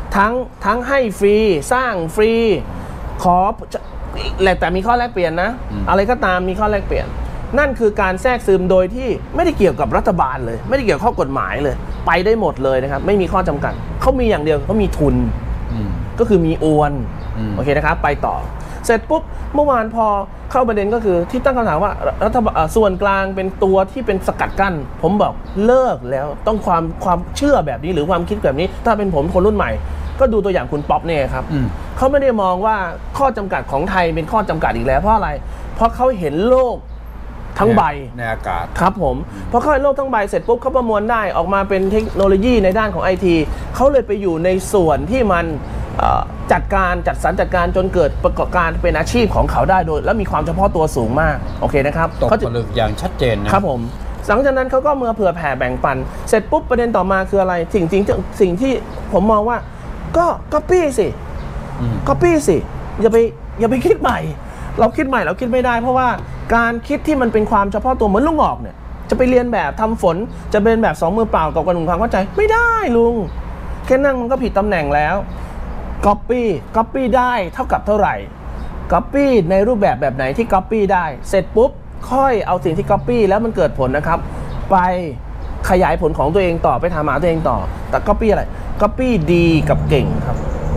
Speaker 1: ทั้งทั้งให้ฟรีสร้างฟรีขอแต่มีข้อแลกเปลี่ยนนะอะไรก็ตามมีข้อแลกเปลี่ยนนั่นคือการแทรกซึมโดยที่ไม่ได้เกี่ยวกับรัฐบาลเลยไม่ได้เกี่ยวกับข้อกฎหมายเลยไปได้หมดเลยนะครับไม่มีข้อจำกัดเขามีอย่างเดียวเขามีทุนก็คือมีอวนโอเคนะครับไปต่อเสร็จปุ๊บเมื่อวานพอเข้าประเด็นก็คือที่ตั้งคำถามว่ารัฐบาลส่วนกลางเป็นตัวที่เป็นสกัดกั้นผมบอกเลิกแล้วต้องความความเชื่อแบบนี้หรือความคิดแบบนี้ถ้าเป็นผมคนรุ่นใหม่ก็ดูตัวอย่างคุณป๊อปเนี่ยครับเขาไม่ได้มองว่าข้อจำกัดของไทยเป็นข้อจำกัดอีกแล้วเพราะอะไรเพราะเขาเห็นโลกทั้งใบ
Speaker 2: ในอากาศ
Speaker 1: ครับผมพอเขาเห็นโลกทั้งใบเสร็จปุ๊บเขาประมวลได้ออกมาเป็นเทคโนโลยีในด้านของ ไอ ที เขาเลยไปอยู่ในส่วนที่มันจัดการจัดสรรจัดการจนเกิดประกอบการเป็นอาชีพของเขาได้โดยและมีความเฉพาะตัวสูงมากโอเคนะครับ
Speaker 2: ตกผลึกอย่างชัดเจน
Speaker 1: นะครับผมหลังจากนั้นเขาก็เมื่อเผื่อแผ่แบ่งปันเสร็จปุ๊บประเด็นต่อมาคืออะไรสิ่งจริงสิ่งที่ผมมองว่าก็ก๊อปปี้สิก๊อปปี้สิอย่าไปอย่าไปคิดใหม่เราคิดใหม่เราคิดไม่ได้เพราะว่าการคิดที่มันเป็นความเฉพาะตัวเหมือนลุงหงอกเนี่ยจะไปเรียนแบบทำฝนจะเป็นแบบสองมือเปล่ากับกระหนุ่มความเข้าใจไม่ได้ลุงแค่นั่งมันก็ผิดตำแหน่งแล้วก๊อปปี้ก๊อปปี้ได้เท่ากับเท่าไหร่ก๊อปปี้ในรูปแบบแบบไหนที่ก๊อปปี้ได้เสร็จปุ๊บค่อยเอาสิ่งที่ก๊อปปี้แล้วมันเกิดผลนะครับไปขยายผลของตัวเองต่อไปทำหาตัวเองต่อแต่ก๊อปปี้อะไรก๊อปปี้ดีกับเก่งครับ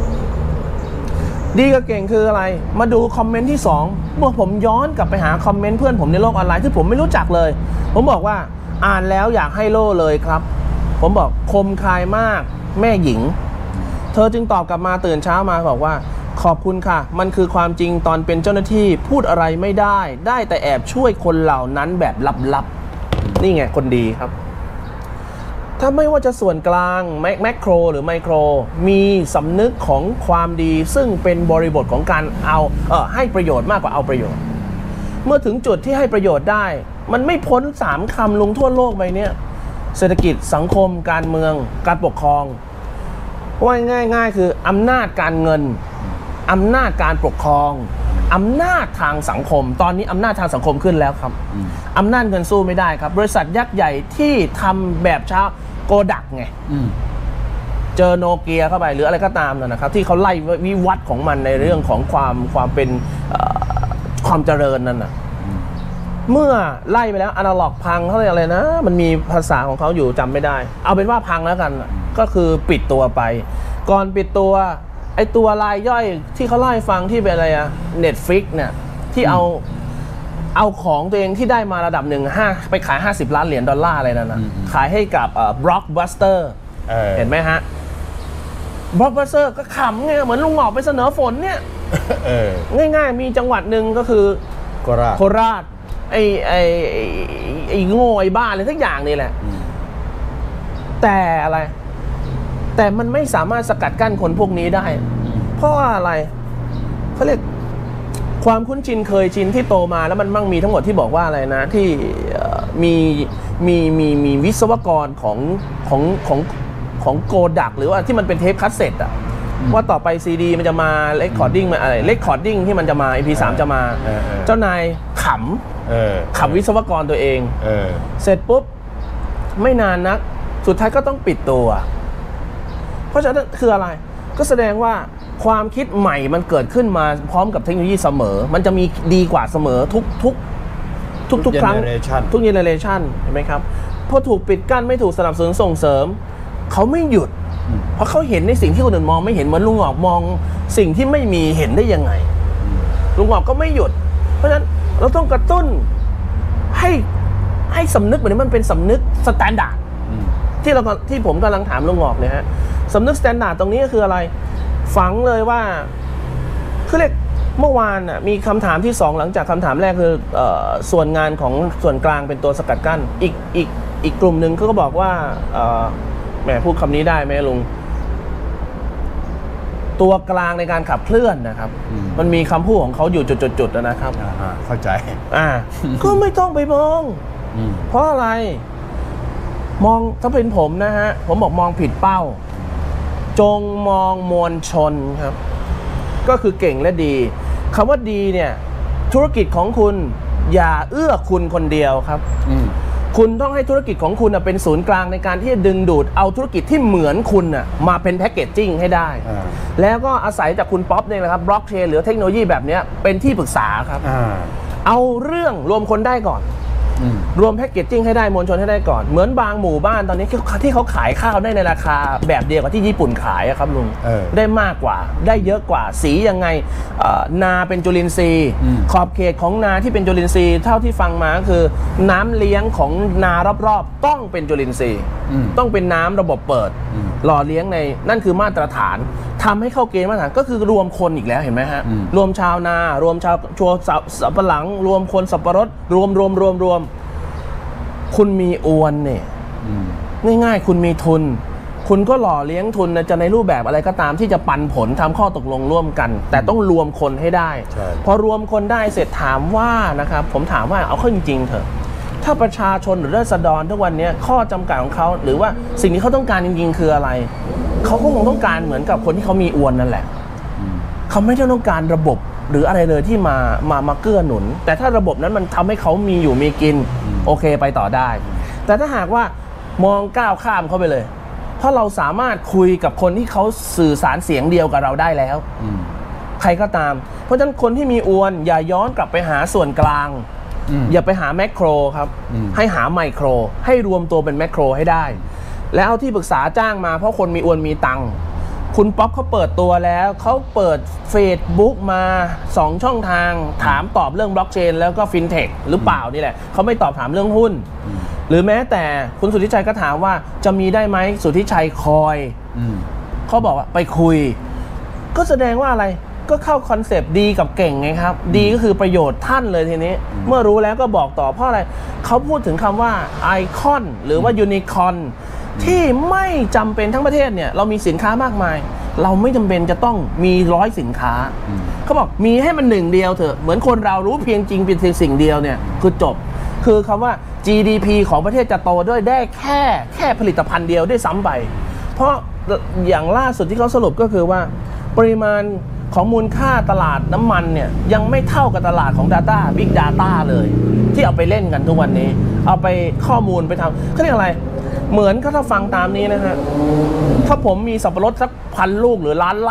Speaker 1: ดีกับเก่งคืออะไรมาดูคอมเมนต์ที่สองเมื่อผมย้อนกลับไปหาคอมเมนต์เพื่อนผมในโลกออนไลน์ที่ผมไม่รู้จักเลยผมบอกว่าอ่านแล้วอยากให้โล่เลยครับผมบอกคมคายมากแม่หญิงเธอจึงตอบกลับมาตื่นเช้ามาบอกว่าขอบคุณค่ะมันคือความจริงตอนเป็นเจ้าหน้าที่พูดอะไรไม่ได้ได้แต่แอบช่วยคนเหล่านั้นแบบลับๆนี่ไงคนดีครับถ้าไม่ว่าจะส่วนกลางแมคโครหรือไมโครมีสำนึกของความดีซึ่งเป็นบริบทของการเอาเออให้ประโยชน์มากกว่าเอาประโยชน์เมื่อถึงจุดที่ให้ประโยชน์ได้มันไม่พ้นสามคำลงทั่วโลกไปเนี่ยเศรษฐกิจสังคมการเมืองการปกครองว่าง่ายๆคืออำนาจการเงินอำนาจการปกครองอำนาจทางสังคมตอนนี้อำนาจทางสังคมขึ้นแล้วครับอำนาจเงินสู้ไม่ได้ครับบริษัทยักษ์ใหญ่ที่ทำแบบช้าโกดักไงเจอโนเกียเข้าไปหรืออะไรก็ตามนะครับที่เขาไล่วิวัฒน์ของมันในเรื่องของความความเป็นความเจริญนั่นนะเมื่อไล่ไปแล้วอนาล็อกพังเขาเรียกอะไรนะมันมีภาษาของเขาอยู่จำไม่ได้เอาเป็นว่าพังแล้วกันก็คือปิดตัวไปก่อนปิดตัวไอตัวรายย่อยที่เขาเล่าให้ฟังที่เป็นอะไรอะ Netflix เนี่ยที่เอาเอาของตัวเองที่ได้มาระดับหนึ่งห้าไปขายห้าสิบล้านเหรียญดอลลาร์อะไรนั่นนะขายให้กับบล็อกบัสเตอร์เห็นไหมฮะบล็อกบัสเตอร์ก็ขำไงเหมือนลุงหงอกไปเสนอฝนเนี่ยง่ายๆมีจังหวัดหนึ่งก็คือ
Speaker 2: โคราช
Speaker 1: โคราชไอ้ไอ้ไอ้โง่ไอ้บ้าอะไรสักอย่างนี่แหละแต่อะไรแต่มันไม่สามารถสกัดกั้นคนพวกนี้ได้เพราะว่าอะไรเขาเรียกความคุ้นชินเคยชินที่โตมาแล้วมันมั่งมีทั้งหมดที่บอกว่าอะไรนะที่มีมีมีมีวิศวกรของของของของโกดักหรือว่าที่มันเป็นเทปคัสเซ็ตอะว่าต่อไปซีดีมันจะมาเรคคอร์ดิ้งมาอะไรเรคคอร์ดิ้งที่มันจะมา อี พี สาม จะมาเจ้านายขำขำวิศวกรตัวเองเสร็จปุ๊บไม่นานนักสุดท้ายก็ต้องปิดตัวเพราะฉะนั้นคืออะไรก็แสดงว่าความคิดใหม่มันเกิดขึ้นมาพร้อมกับเทคโนโลยีเสมอมันจะมีดีกว่าเสมอทุกทุกทุกทุกครั้งทุกเจเนเรชันเห็นไหมครับพอถูกปิดกั้นไม่ถูกสนับสนุนส่งเสริมเขาไม่หยุดเพราะเขาเห็นในสิ่งที่คนอื่นมองไม่เห็นเหมือนลุงหงอกมองสิ่งที่ไม่มีเห็นได้ยังไงลุงหงอกก็ไม่หยุดเพราะฉะนั้นเราต้องกระตุ้นให้ให้สำนึกเหมือนมันเป็นสำนึกสแตนดาร์ดที่เราที่ผมกำลังถามลุงหงอกเนี่ยฮะสำนึกสแตนดาร์ดตรงนี้ก็คืออะไรฝังเลยว่าคือเรียกเมื่อวานน่ะมีคำถามที่สองหลังจากคำถามแรกคือเอ่อส่วนงานของส่วนกลางเป็นตัวสกัดกั้นอีกอีกอีกกลุ่มหนึ่งเขาก็บอกว่าเอ่อแหมพูดคำนี้ได้ไหมลุงตัวกลางในการขับเคลื่อนนะครับมันมีคำพูดของเขาอยู่จุดๆๆนะครับ
Speaker 2: เข้าใจ
Speaker 1: อ่า ก็ไม่ต้องไปมองเพราะอะไรมองถ้าเป็นผมนะฮะผมบอกมองผิดเป้าจงมองมวลชนครับก็คือเก่งและดีคำว่าดีเนี่ยธุรกิจของคุณอย่าเอื้อคุณคนเดียวครับคุณต้องให้ธุรกิจของคุณเป็นศูนย์กลางในการที่จะดึงดูดเอาธุรกิจที่เหมือนคุณมาเป็นแพ็กเกจจิ้งให้ได้แล้วก็อาศัยจากคุณป๊อปเนี่ยแหละครับบล็อกเชนหรือเทคโนโลยีแบบนี้เป็นที่ปรึกษาครับเอาเรื่องรวมคนได้ก่อนรวมแพ็กเกจจิ้งให้ได้มวลชนให้ได้ก่อนเหมือนบางหมู่บ้านตอนนี้ที่เขาขายข้าวได้ในราคาแบบเดียวกับที่ญี่ปุ่นขายครับลุงได้มากกว่าได้เยอะกว่าสียังไงนาเป็นจุลินทรีย์ขอบเขตของนาที่เป็นจุลินทรีย์เท่าที่ฟังมาก็คือน้ำเลี้ยงของนารอบๆต้องเป็นจุลินทรีย์ต้องเป็นน้ำระบบเปิดหล่อเลี้ยงในนั่นคือมาตรฐานทำให้เข้าเกณฑ์มาตรฐานก็คือรวมคนอีกแล้วเห็นไหมฮะรวมชาวนารวมชาวชัวสับปะหลังรวมคนสับปะรดรวมรวมรวมรวมคุณมีอวนเนี่ยง่ายๆคุณมีทุนคุณก็หล่อเลี้ยงทุนจะในรูปแบบอะไรก็ตามที่จะปันผลทำข้อตกลงร่วมกันแต่ต้องรวมคนให้ได้พอรวมคนได้เสร็จถามว่านะครับผมถามว่าเอาเข้าจริงๆเถอะถ้าประชาชนหรือราษฎรทุกวันนี้ข้อจำกัดของเขาหรือว่าสิ่งที่เขาต้องการจริงๆคืออะไรเขาก็คงต้องการเหมือนกับคนที่เขามีอวนนั่นแหละเขาไม่ได้ต้องการระบบหรืออะไรเลยที่มามามาเกื้อหนุนแต่ถ้าระบบนั้นมันทำให้เขามีอยู่มีกินโอเคไปต่อได้แต่ถ้าหากว่ามองก้าวข้ามเขาไปเลยเพราะเราสามารถคุยกับคนที่เขาสื่อสารเสียงเดียวกับเราได้แล้วใครก็ตามเพราะฉะนั้นคนที่มีอวนอย่าย้อนกลับไปหาส่วนกลางอย่าไปหาแมคโครครับให้หาไมโครให้รวมตัวเป็นแมคโครให้ได้แล้วเอาที่ปรึกษาจ้างมาเพราะคนมีอวนมีตังค์คุณป๊อปเขาเปิดตัวแล้วเขาเปิด Facebook มาสองช่องทางถามตอบเรื่องบล็อกเชนแล้วก็ฟินเทคหรือเปล่านี่แหละเขาไม่ตอบถามเรื่องหุ้นหรือแม้แต่คุณสุทธิชัยก็ถามว่าจะมีได้ไหมสุทธิชัยคอยเขาบอกว่าไปคุยก็แสดงว่าอะไรก็เข้าคอนเซปต์ดีกับเก่งไงครับดีก็คือประโยชน์ท่านเลยทีนี้เมื่อรู้แล้วก็บอกต่อเพราะอะไรเขาพูดถึงคำว่าไอคอนหรือว่ายูนิคอร์นที่ไม่จำเป็นทั้งประเทศเนี่ยเรามีสินค้ามากมายเราไม่จำเป็นจะต้องมีร้อยสินค้าเขาบอกมีให้มันหนึ่งเดียวเถอะเหมือนคนเรารู้เพียงจริงเป็นสิ่งเดียวเนี่ยคือจบคือคำว่า จี ดี พี ของประเทศจะโตด้วยได้แค่แค่ผลิตภัณฑ์เดียวได้ซ้ำไปเพราะอย่างล่าสุดที่เขาสรุปก็คือว่าปริมาณของมูลค่าตลาดน้ำมันเนี่ยยังไม่เท่ากับตลาดของ Data Big Data เลยที่เอาไปเล่นกันทุกวันนี้เอาไปข้อมูลไปทำเขาเรียกอะไรเหมือนถ้าฟังตามนี้นะฮะถ้าผมมีสับปะรดสักพันลูกหรือล้านไร่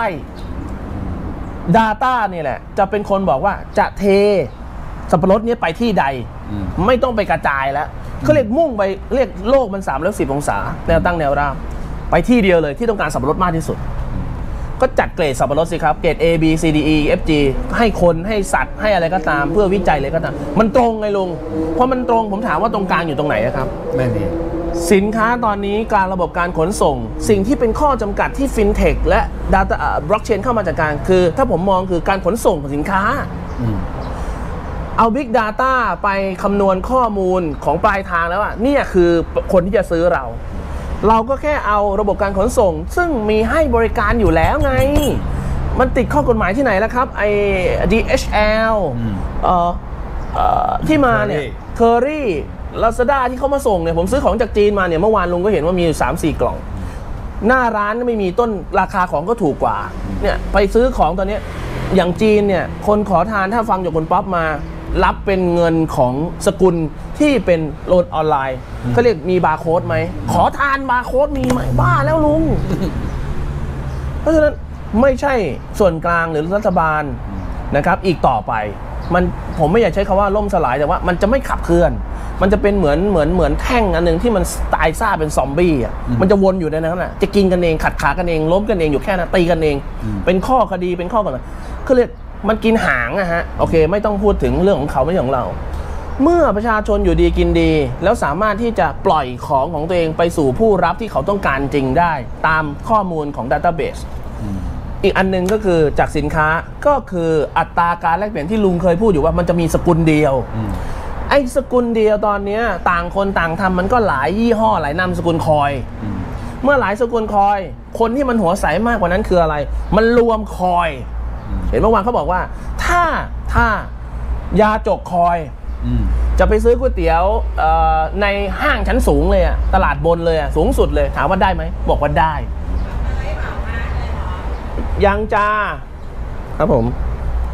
Speaker 1: Data นี่แหละจะเป็นคนบอกว่าจะเทสับปะรดนี้ไปที่ใดไม่ต้องไปกระจายแล้วเขาเรียกมุ่งไปเรียกโลกมันสามร้อยสิบองศาแนวตั้งแนวราบไปที่เดียวเลยที่ต้องการสับปะรดมากที่สุดก็จัดเกรดสับปะรดสิครับเกรด A B C D E F G ให้คนให้สัตว์ให้อะไรก็ตามเพื่อวิจัยเลยก็ตามมันตรงไงลุงเพราะมันตรงผมถามว่าตรงกลางอยู่ตรงไหนครับ
Speaker 2: ไม่มี
Speaker 1: สินค้าตอนนี้การระบบการขนส่งสิ่งที่เป็นข้อจำกัดที่ฟินเทคและ Data Blockchain เข้ามาจัดการคือถ้าผมมองคือการขนส่งของสินค้าเอา Big Data ไปคำนวณข้อมูลของปลายทางแล้วอ่ะนี่คือคนที่จะซื้อเราเราก็แค่เอาระบบการขนส่งซึ่งมีให้บริการอยู่แล้วไงมันติดข้อกฎหมายที่ไหนแล้วครับไอ้ ดี เอช แอล เอ่อเอ่อที่มาเนี่ยเคอรี่ลาซาด้าที่เขามาส่งเนี่ยผมซื้อของจากจีนมาเนี่ยเมื่อวานลุงก็เห็นว่ามีอยู่ สามสี่ กล่องหน้าร้านไม่มีต้นราคาของก็ถูกกว่าเนี่ยไปซื้อของตอนนี้อย่างจีนเนี่ยคนขอทานถ้าฟังจากคนป๊อปมารับเป็นเงินของสกุลที่เป็นโลดออนไลน์เขาเรียกมีบาร์โค้ดไหมขอทานบาร์โค้ดมีไหมบ้าแล้วลุง เพราะฉะนั้นไม่ใช่ส่วนกลางหรือรัฐบาลนะครับอีกต่อไปมันผมไม่อยากใช้คำว่าล่มสลายแต่ว่ามันจะไม่ขับเคลื่อนมันจะเป็นเหมือนเหมือนเหมือนแท่งอันหนึ่งที่มันตายซ่าเป็นซอมบี้อ่ะมันจะวนอยู่ในนั้นแหละจะกินกันเองขัดขากันเองล้มกันเองอยู่แค่นั้นตีกันเองเป็นข้อคดีเป็นข้อกฎหมายคือเรียกมันกินหางอะฮะโอเคไม่ต้องพูดถึงเรื่องของเขาไม่ใช่ของเราเมื่อประชาชนอยู่ดีกินดีแล้วสามารถที่จะปล่อยของของตัวเองไปสู่ผู้รับที่เขาต้องการจริงได้ตามข้อมูลของ Database อีกอันนึงก็คือจากสินค้าก็คืออัตราการแลกเปลี่ยนที่ลุงเคยพูดอยู่ว่ามันจะมีสกุลเดียวไอ้สกุลเดียวตอนนี้ต่างคนต่างทำมันก็หลายยี่ห้อหลายนามสกุลคอยเมื่อหลายสกุลคอยคนที่มันหัวใสมากกว่านั้นคืออะไรมันรวมคอยเห็นเมื่อวานเขาบอกว่าถ้าถ้ายาจกคอยจะไปซื้อก๋วยเตี๋ยวในห้างชั้นสูงเลยอะตลาดบนเลยอะสูงสุดเลยถามว่าได้ไหมบอกว่าได้ยังจ้าครับผม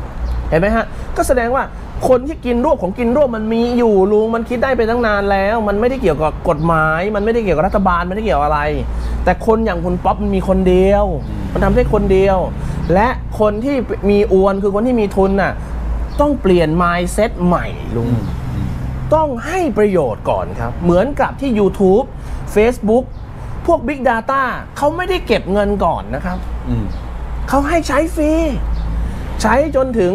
Speaker 1: เห็นไหมฮะก็แสดงว่าคนที่กินรวบของกินรวบมันมีอยู่ลุงมันคิดได้ไปตั้งนานแล้วมันไม่ได้เกี่ยวกับกฎหมายมันไม่ได้เกี่ยวกับรัฐบาลไม่ได้เกี่ยวอะไรแต่คนอย่างคุณป๊อปมันมีคนเดียวมันทำได้คนเดียวและคนที่มีอวนคือคนที่มีทุนน่ะต้องเปลี่ยน mindset ใหม่ลุงต้องให้ประโยชน์ก่อนครับเหมือนกับที่ YouTube Facebook พวก Big Data เขาไม่ได้เก็บเงินก่อนนะครับเขาให้ใช้ฟรีใช้จนถึง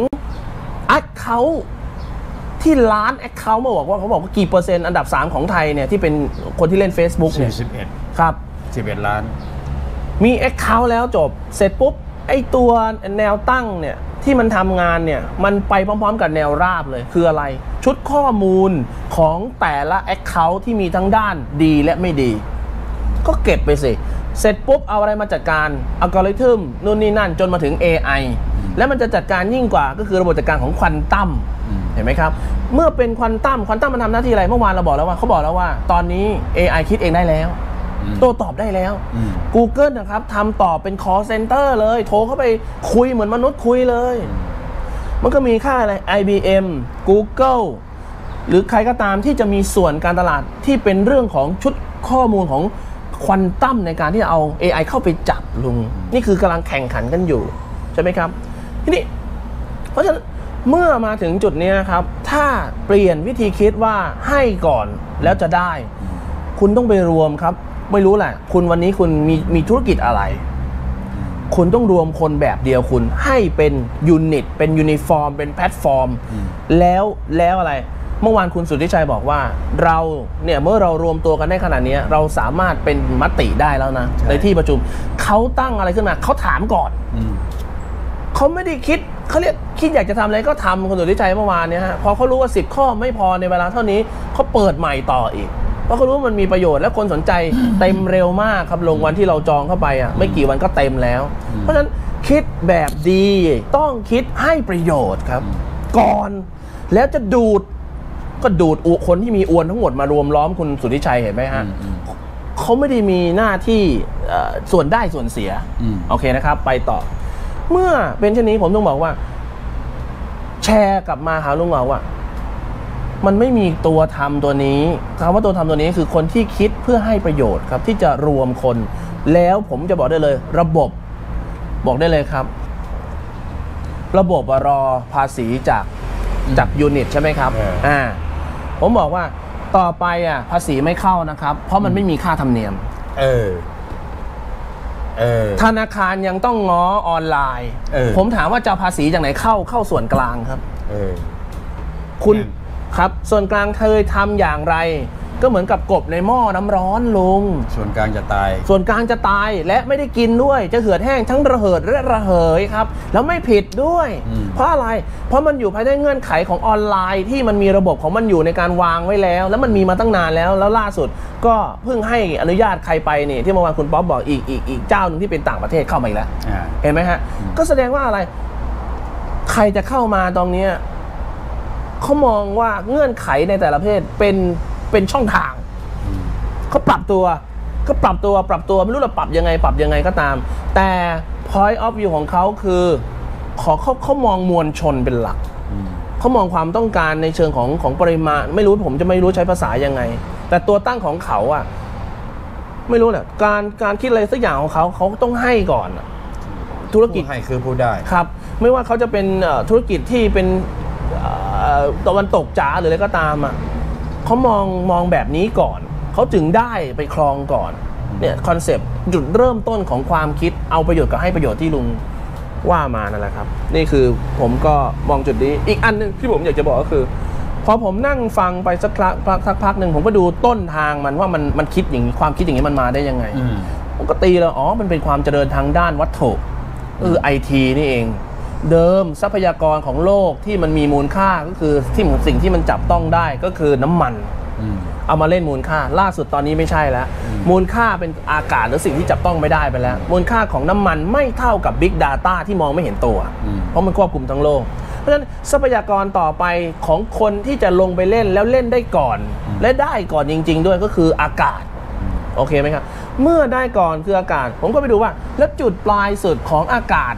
Speaker 1: Account ที่ล้าน Account มาบอกว่าเขาบอกว่ากี่เปอร์เซ็นต์อันดับสามของไทยเนี่ยที่เป็นคนที่เล่น Facebook เนี่ย
Speaker 2: สิบเอ็ด
Speaker 1: ครับ
Speaker 2: สิบเอ็ดล้าน
Speaker 1: มี Account แล้วจบเสร็จปุ๊บไอตัวแนวตั้งเนี่ยที่มันทำงานเนี่ยมันไปพร้อมๆกับแนวราบเลยคืออะไรชุดข้อมูลของแต่ละ Account ที่มีทั้งด้านดีและไม่ดีก็เก็บไปสิเสร็จปุ๊บเอาอะไรมาจัดการอัลกอริทึมนู่นนี่นั่นจนมาถึง เอ ไอ แล้วมันจะจัดการยิ่งกว่าก็คือระบบจัดการของควอนตัมเห็นไหมครับเมื่อเป็นควอนตัมควอนตัมมันทำหน้าที่อะไรเมื่อวานเราบอกแล้วว่าเขาบอกแล้วว่าตอนนี้ เอ ไอ คิดเองได้แล้วโต้ตอบได้แล้ว Google นะครับทำตอบเป็น call center เลยโทรเข้าไปคุยเหมือนมนุษย์คุยเลยมันก็มีค่าอะไร ไอ บี เอ็ม Google หรือใครก็ตามที่จะมีส่วนการตลาดที่เป็นเรื่องของชุดข้อมูลของควอนตัมในการที่จะเอา เอ ไอ เข้าไปจับลุงนี่คือกำลังแข่งขันกันอยู่ใช่ไหมครับทีนี้เพราะฉะนั้นเมื่อมาถึงจุดนี้ครับถ้าเปลี่ยนวิธีคิดว่าให้ก่อนแล้วจะได้คุณต้องไปรวมครับไม่รู้แหละคุณวันนี้คุณมีมีธุรกิจอะไรคุณต้องรวมคนแบบเดียวคุณให้เป็นยูนิตเป็นยูนิฟอร์มเป็นแพลตฟอร์มแล้วแล้วอะไรเมื่อวานคุณสุทธิชัยบอกว่าเราเนี่ยเมื่อเรารวมตัวกันได้ขนาดนี้เราสามารถเป็นมติได้แล้วนะ ในที่ประชุมเขาตั้งอะไรขึ้นมาเขาถามก่อนเขาไม่ได้คิดเขาเรียกคิดอยากจะทำอะไรก็ทำคุณสุทธิชัยเมื่อวานเนี่ยฮะพอเขารู้ว่าสิบข้อไม่พอในเวลาเท่านี้เขาเปิดใหม่ต่ออีกเพราะเขารู้ว่ามันมีประโยชน์และคนสนใจเต็มเร็วมากครับลงวันที่เราจองเข้าไปอ่ะไม่กี่วันก็เต็มแล้วเพราะฉะนั้นคิดแบบดีต้องคิดให้ประโยชน์ครับก่อนแล้วจะดูดก็ดูดอุคนที่มีอวนทั้งหมดมารวมล้อมคุณสุทธิชัยเห็นไหมฮะเขาไม่ได้มีหน้าที่ส่วนได้ส่วนเสียโอเคนะครับไปต่อเมื่อเป็นเช่นนี้ผมต้องบอกว่าแชร์กลับมาหาลุงเหมาว่ามันไม่มีตัวทำตัวนี้คำว่าตัวทำตัวนี้คือคนที่คิดเพื่อให้ประโยชน์ครับที่จะรวมคนแล้วผมจะบอกได้เลยระบบบอกได้เลยครับระบบรอภาษีจากจากยูนิตใช่ไหมครับอ่าผมบอกว่าต่อไปอ่ะภาษีไม่เข้านะครับเพราะมันไม่มีค่าธรรมเนียมเออเออธนาคารยังต้องง้อออนไลน์ผมถามว่าจะภาษีจากไหนเข้าเข้าส่วนกลางครับเออคุณครับส่วนกลางเคยทำอย่างไรก็เหมือนกับกบในหม้อน้ำร้อนลุง
Speaker 2: ส่วนกลางจะตาย
Speaker 1: ส่วนกลางจะตายและไม่ได้กินด้วยจะเหือดแห้งทั้งระเหิดและระเหยครับแล้วไม่ผิดด้วยเพราะอะไรเพราะมันอยู่ภายใต้เงื่อนไขของออนไลน์ที่มันมีระบบของมันอยู่ในการวางไว้แล้วแล้วมันมีมาตั้งนานแล้วแล้วล่าสุดก็เพิ่งให้อนุญาตใครไปนี่ที่เมื่อวานคุณป๊อปบอกอีกอีกอีกเจ้าหนึ่งที่เป็นต่างประเทศเข้ามาอีกแล้วเห็นไหมฮะก็แสดงว่าอะไรใครจะเข้ามาตรงนี้เขามองว่าเงื่อนไขในแต่ละประเทศเป็นเป็นช่องทางเขาปรับตัวก็ปรับตัวปรับตัวไม่รู้เราปรับยังไงปรับยังไงก็ตามแต่ point of view ของเขาคือขอเขาเขามองมวลชนเป็นหลักเขามองความต้องการในเชิงของของปริมาณไม่รู้ผมจะไม่รู้ใช้ภาษายังไงแต่ตัวตั้งของเขาอ่ะไม่รู้แหละการการคิดอะไรสักอย่างของเขาเขาต้องให้ก่อนธุรกิจ
Speaker 2: ให้คือผู้ได้
Speaker 1: ครับไม่ว่าเขาจะเป็นธุรกิจที่เป็นตะวันตกจ๋าหรืออะไรก็ตามอ่ะเขามองมองแบบนี้ก่อนเขาจึงได้ไปครองก่อนเนี่ยคอนเซปต์จุดเริ่มต้นของความคิดเอาประโยชน์กับให้ประโยชน์ที่ลุงว่ามานั่นแหละครับนี่คือผมก็มองจุดนี้อีกอันนึงที่ผมอยากจะบอกก็คือพอผมนั่งฟังไปสักพักสักพักหนึ่งผมก็ดูต้นทางมันว่ามันมันคิดอย่างนี้ความคิดอย่างนี้มันมาได้ยังไงผมก็ตีเลยอ๋อมันเป็นความเจริญทางด้านวัตถุเออไอทีนี่เองเดิมทรัพยากรของโลกที่มันมีมูลค่าก็คือที่สิ่งที่มันจับต้องได้ก็คือน้ำมันเอามาเล่นมูลค่าล่าสุดตอนนี้ไม่ใช่แล้วมูลค่าเป็นอากาศหรือสิ่งที่จับต้องไม่ได้ไปแล้วมูลค่าของน้ำมันไม่เท่ากับ Big Data ที่มองไม่เห็นตัวเพราะมันควบคุมทั้งโลกเพราะฉะนั้นทรัพยากรต่อไปของคนที่จะลงไปเล่นแล้วเล่นได้ก่อนและได้ก่อนจริงๆด้วยก็คืออากาศโอเคไหมครับเมื่อได้ก่อนคืออากาศผมก็ไปดูว่าแล้วจุดปลายสุดของอากาศ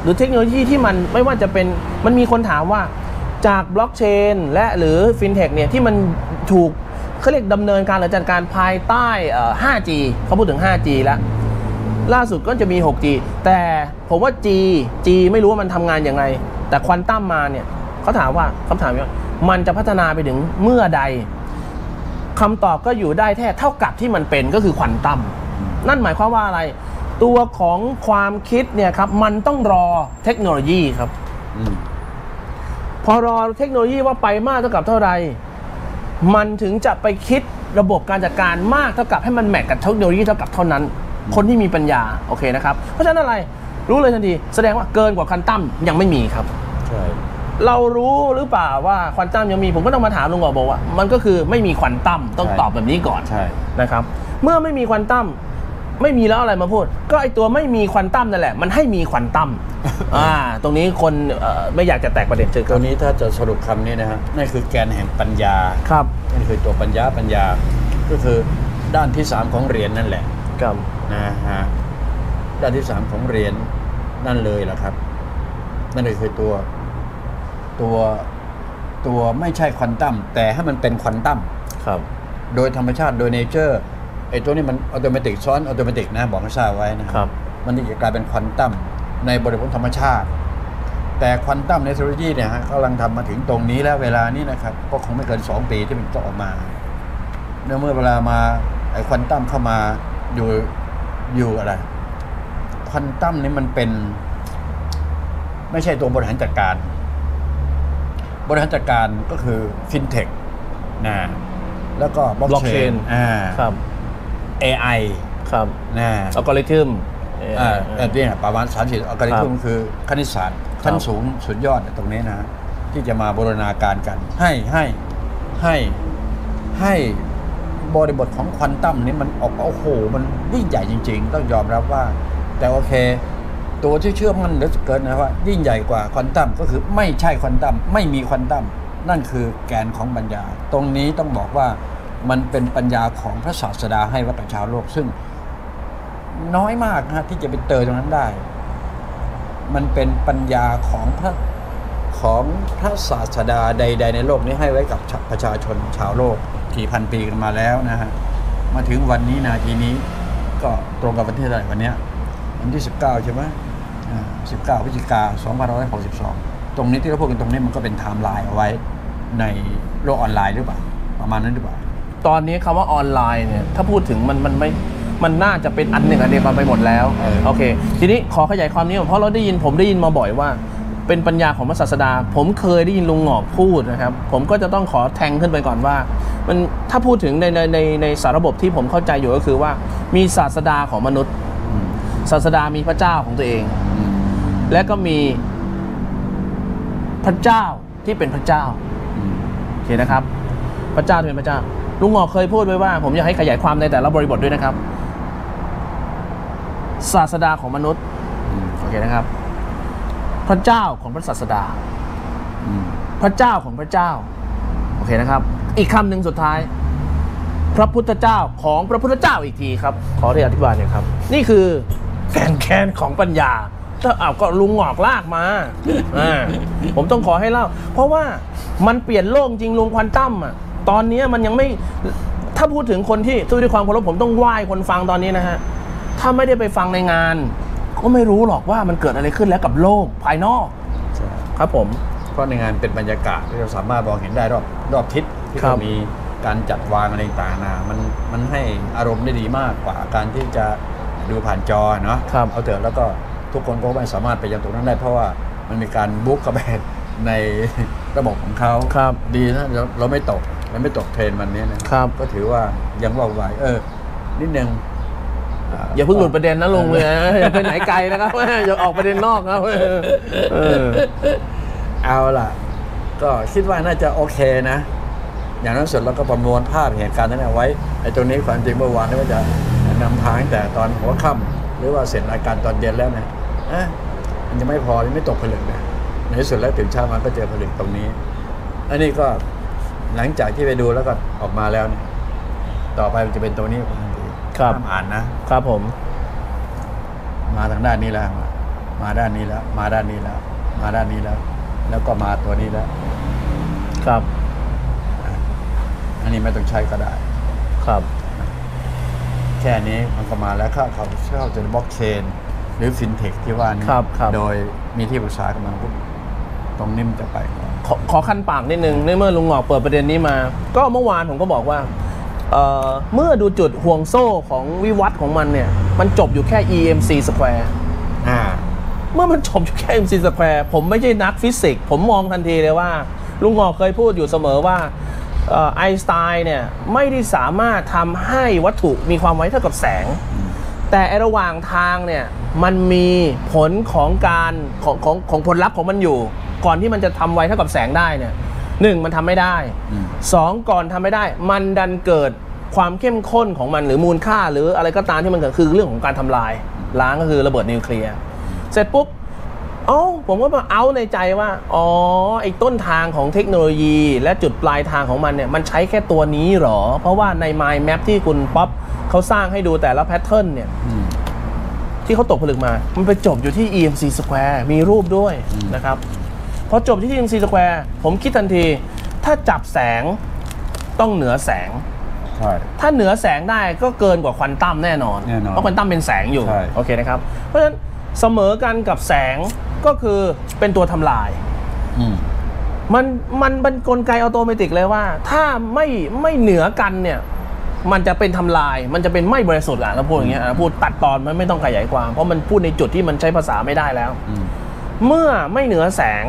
Speaker 1: หรือเทคโนโลยีที่มันไม่ว่าจะเป็นมันมีคนถามว่าจากบล็อกเชนและหรือฟินเทคเนี่ยที่มันถูกเขาเรียกดำเนินการหรือจัดการภายใต้ ห้าจี เขาพูดถึง ห้าจี แล้วล่าสุดก็จะมี หกจี แต่ผมว่า G G ไม่รู้ว่ามันทำงานยังไงแต่ควอนตัมมาเนี่ยเขาถามว่าคำถามว่ามันจะพัฒนาไปถึงเมื่อใดคำตอบก็อยู่ได้แค่เท่ากับที่มันเป็นก็คือควอนตัมนั่นหมายความว่าอะไรตัวของความคิดเนี่ยครับมันต้องรอเทคโนโลยีครับพอรอเทคโนโลยีว่าไปมากเท่ากับเท่าไรมันถึงจะไปคิดระบบการจัดการมากเท่ากับให้มันแมทกับเทคโนโลยีเท่ากับเท่านั้นคนที่มีปัญญาโอเคนะครับเพราะฉะนั้นอะไรรู้เลยทันทีแสดงว่าเกินกว่าควอนตัมยังไม่มีครับใช่เรารู้หรือเปล่าว่าควอนตัมยังมีผมก็ต้องมาถามลุงอ๋อบอกว่ามันก็คือไม่มีควอนตัมต้องตอบแบบนี้ก่อนใช่นะครับเมื่อไม่มีควอนตัมไม่มีแล้วอะไรมาพูดก็ไอตัวไม่มีควอนตัมนั่นแหละมันให้มีควอนตัมอ่าตรงนี้คนไม่อยากจะแตกประเด็นเจอ
Speaker 2: ตัวนี้ถ้าจะสรุปคำนี้นะฮะนั่นคือแกนแห่งปัญญา
Speaker 1: ครับ
Speaker 2: นั่นคือตัวปัญญาปัญญาก็คือด้านที่สามของเหรียญนั่นแหละ
Speaker 1: ครับ
Speaker 2: นะฮะด้านที่สามของเหรียญนั่นเลยแหละครับนั่นเลยคือตัวตัวตัวไม่ใช่ควอนตัมแต่ให้มันเป็นควอนตัม
Speaker 1: ครับ
Speaker 2: โดยธรรมชาติโดยเนเจอร์ไอ้ตัวนี้มันอัตโนมัติซ้อนอัตโนมัตินะบอกให้ทราบไว้นะครับมันจะกลายเป็นควอนตัมในบริบทธรรมชาติแต่ควอนตัมในเทคโนโลยีเนี่ยฮะกำลังทำมาถึงตรงนี้แล้วเวลานี้นะครับก็คงไม่เกินสองปีที่มันจะออกมาเนื่องเมื่อเวลามาไอ้ควอนตัมเข้ามาอยู่อยู่อะไรควอนตัมนี่มันเป็นไม่ใช่ตัวบริหารจัดการบริหารจัดการก็คือฟินเทคนะแล้วก็บล็อกเชนอ่า
Speaker 1: ครับ
Speaker 2: เอ ไอ
Speaker 1: ครับ
Speaker 2: นะ
Speaker 1: อัลกอริทึม
Speaker 2: อ่าอันนี้ประมาณสามสิบอัลกอริทึมคือคณิตศาสตร์ชั้นสูงสุดยอดตรงนี้นะที่จะมาบูรณาการกันให้ให้ให้ให้บริบทของควอนตัมนี้มันออกโอ้โหมันยิ่งใหญ่จริงๆต้องยอมรับว่าแต่โอเคตัวที่เชื่อมั่นเหลือเกินนะว่ายิ่งใหญ่กว่าควอนตัมก็คือไม่ใช่ควอนตัมไม่มีควอนตัมนั่นคือแกนของปัญญาตรงนี้ต้องบอกว่ามันเป็นปัญญาของพระศาสดาให้ไว้กับชาวโลกซึ่งน้อยมากนะที่จะไปเติมตรงนั้นได้มันเป็นปัญญาของพระของพระศาสดาใดๆในโลกนี้ให้ไว้กับประชาชนชาวโลกกี่พันปีกันมาแล้วนะฮะมาถึงวันนี้นาทีนี้ก็ตรงกับวันที่เท่าไหร่วันนี้วันที่สิบเก้าใช่ไหมอ่าสิบเก้าพฤศจิกายนสองพันห้าร้อยหกสิบสองตรงนี้ที่เราพูดกันตรงนี้มันก็เป็นไทม์ไลน์เอาไว้ในโลกออนไลน์หรือเปล่าประมาณนั้นหรือเปล่า
Speaker 1: ตอนนี้คำว่าออนไลน์เนี่ยถ้าพูดถึงมันมันไม่มันน่าจะเป็นอันหนึ่งอันเดียวกันไปหมดแล้วโอเคทีนี้ขอขยายความนี้เพราะเราได้ยินผมได้ยินมาบ่อยว่าเป็นปัญญาของพระศาสดาผมเคยได้ยินลุงหงอกพูดนะครับผมก็จะต้องขอแทงขึ้นไปก่อนว่ามันถ้าพูดถึงในในในในสารระบบที่ผมเข้าใจอยู่ก็คือว่ามีศาสดาของมนุษย์ศาสดามีพระเจ้าของตัวเองและก็มีพระเจ้าที่เป็นพระเจ้าโอเคนะครับพระเจ้าที่เป็นพระเจ้าลุงหงอกเคยพูดไว้ว่าผมอยากให้ขยายความในแต่ละบริบทด้วยนะครับศาสดาของมนุษย์โอเคนะครับพระเจ้าของพระศาสดาพระเจ้าของพระเจ้าโอเคนะครับอีกคำหนึ่งสุดท้ายพระพุทธเจ้าของพระพุทธเจ้าอีกทีครับขอที่อธิบายหน่อยครับนี่คือแกนแกนของปัญญาถ้าอ้าวก็ลุงหงอกลากมาอ่าผมต้องขอให้เล่าเพราะว่ามันเปลี่ยนโลกจริงลุงควอนตัมอ่ะตอนนี้มันยังไม่ถ้าพูดถึงคนที่ด้วยความเคารพผมต้องไหว้คนฟังตอนนี้นะฮะถ้าไม่ได้ไปฟังในงานก็ไม่รู้หรอกว่ามันเกิดอะไรขึ้นแล้วกับโลกภายนอกครับผม
Speaker 2: เพราะในงานเป็นบรรยากาศที่เราสามารถมองเห็นได้รอบรอบทิศที่เรามีการจัดวางอะไรต่างๆนะมันมันให้อารมณ์ได้ดีมากกว่าการที่จะดูผ่านจอเนาะเอาเถอะแล้วก็ทุกคนก็ไม่สามารถไปยังตรงนั้นได้เพราะว่ามันมีการบุ๊กเข้าไปในระบบของเขา
Speaker 1: ครับ
Speaker 2: ดีนะเราเราไม่ตกเราไม่ตกเทรนมันนี้นะครับก็ถือว่ายังว่าไหวเออนิดนึง
Speaker 1: อย่าเพิ่งหลุดประเด็นนะลุงเลยอย่าไปไหนไกลนะครับอย่าออกประเด็นนอกนะเออ
Speaker 2: เอาล่ะก็คิดว่าน่าจะโอเคนะอย่างนั้นสุดเราก็ประมวลภาพเหตุการณ์นั้นเอาไว้ไอ้ตรงนี้ความจริงเมื่อวานนี่ก็จะนำทางแต่ตอนหัวค่ำหรือว่าเสร็จรายการตอนเย็นแล้วเนี่ยมันยังไม่พอไม่ตกผลึกนะในที่สุดแล้วตื่นเช้ามาก็เจอผลึกตรงนี้อันนี้ก็หลังจากที่ไปดูแล้วก็ออกมาแล้วเนี่ยต่อไปมันจะเป็นตัวนี้
Speaker 1: ครับ
Speaker 2: อ่านนะครับ
Speaker 1: ผม
Speaker 2: มาทางด้านนี้แล้วมมาด้านนี้แล้ว มาด้านนี้แล้ว มาด้านนี้แล้ว แล้วก็มาตัวนี้แล้ว
Speaker 1: ครับ
Speaker 2: อันนี้ไม่ต้องใช้ก็ได้
Speaker 1: ครับ
Speaker 2: แค่นี้มันก็มาแล้วเข้าเข้าเข้าจนบล็อกเชนหรือฟินเทคที่ว่านี้
Speaker 1: ครับครับ
Speaker 2: โดยมีที่ปรึกษากำลังปุ๊บตรงนี้มันจะไปก่อน
Speaker 1: ขอขอคันปากนิดนึงในเมื่อลุงหงอกเปิดประเด็นนี้มา ก็เมื่อวานผมก็บอกว่าเอ่อเมื่อดูจุดห่วงโซ่ของวิวัฒน์ของมันเนี่ย มันจบอยู่แค่ อี เอ็ม ซี square
Speaker 2: อ่า
Speaker 1: เมื่อมันจบอยู่แค่ อี เอ็ม ซี square ผมไม่ใช่นักฟิสิกส์ผมมองทันทีเลยว่า ลุงหงอกเคยพูดอยู่เสมอว่าเอ่อไอน์สไตน์เนี่ยไม่ได้สามารถทำให้วัตถุมีความไวเท่ากับแสง แต่ไอ้ระหว่างทางเนี่ยมันมีผลของการของของของผลลัพธ์ของมันอยู่ ก่อนที่มันจะทำไวเท่ากับแสงได้เนี่ยหนึ่งมันทำไม่ได้
Speaker 2: อืม
Speaker 1: สองก่อนทำไม่ได้ มันดันเกิดความเข้มข้นของมันหรือมูลค่าหรืออะไรก็ตามที่มันเกิดคือเรื่องของการทำลายล้างก็คือระเบิดนิวเคลียร์เสร็จปุ๊บเอ้าผมก็มาเอาในใจว่าอ๋อไอ้ต้นทางของเทคโนโลยี และจุดปลายทางของมันเนี่ยมันใช้แค่ตัวนี้หรอเพราะว่าใน mind map ที่คุณป๊อปเขาสร้างให้ดูแต่ละแพทเทิร์นเนี่ย
Speaker 2: อืม
Speaker 1: ที่เขาตกผลึกมา มันไปจบอยู่ที่ อี เอ็ม ซี square มีรูปด้วยนะครับ พอจบที่ อี เอ็ม ซี square ผมคิดทันที ถ้าจับแสงต้องเหนือแสง
Speaker 2: ใช่
Speaker 1: ถ้าเหนือแสงได้ก็เกินกว่าควอนตัมแน่นอน
Speaker 2: แน่นอน
Speaker 1: เพราะควอนตัมเป็นแสงอยู่
Speaker 2: ใช่
Speaker 1: โอเคนะครับ เพราะฉะนั้นเสมอกันกับแสงก็คือเป็นตัวทำลาย
Speaker 2: อืม
Speaker 1: มันมันเป็นกลไกอัตโนมัติเลยว่า ถ้าไม่ไม่เหนือกันเนี่ยมันจะเป็นทำลาย มันจะเป็นไม่บริสุทธิ์อ่ะเราพูดอย่างเงี้ยอ่ะพูดตัดตอนมันไม่ต้องขยายความเพราะมันพูดในจุดที่มันใช้ภาษาไม่ได้แล้ว
Speaker 2: อืม
Speaker 1: เมื่อไม่เหนือแสง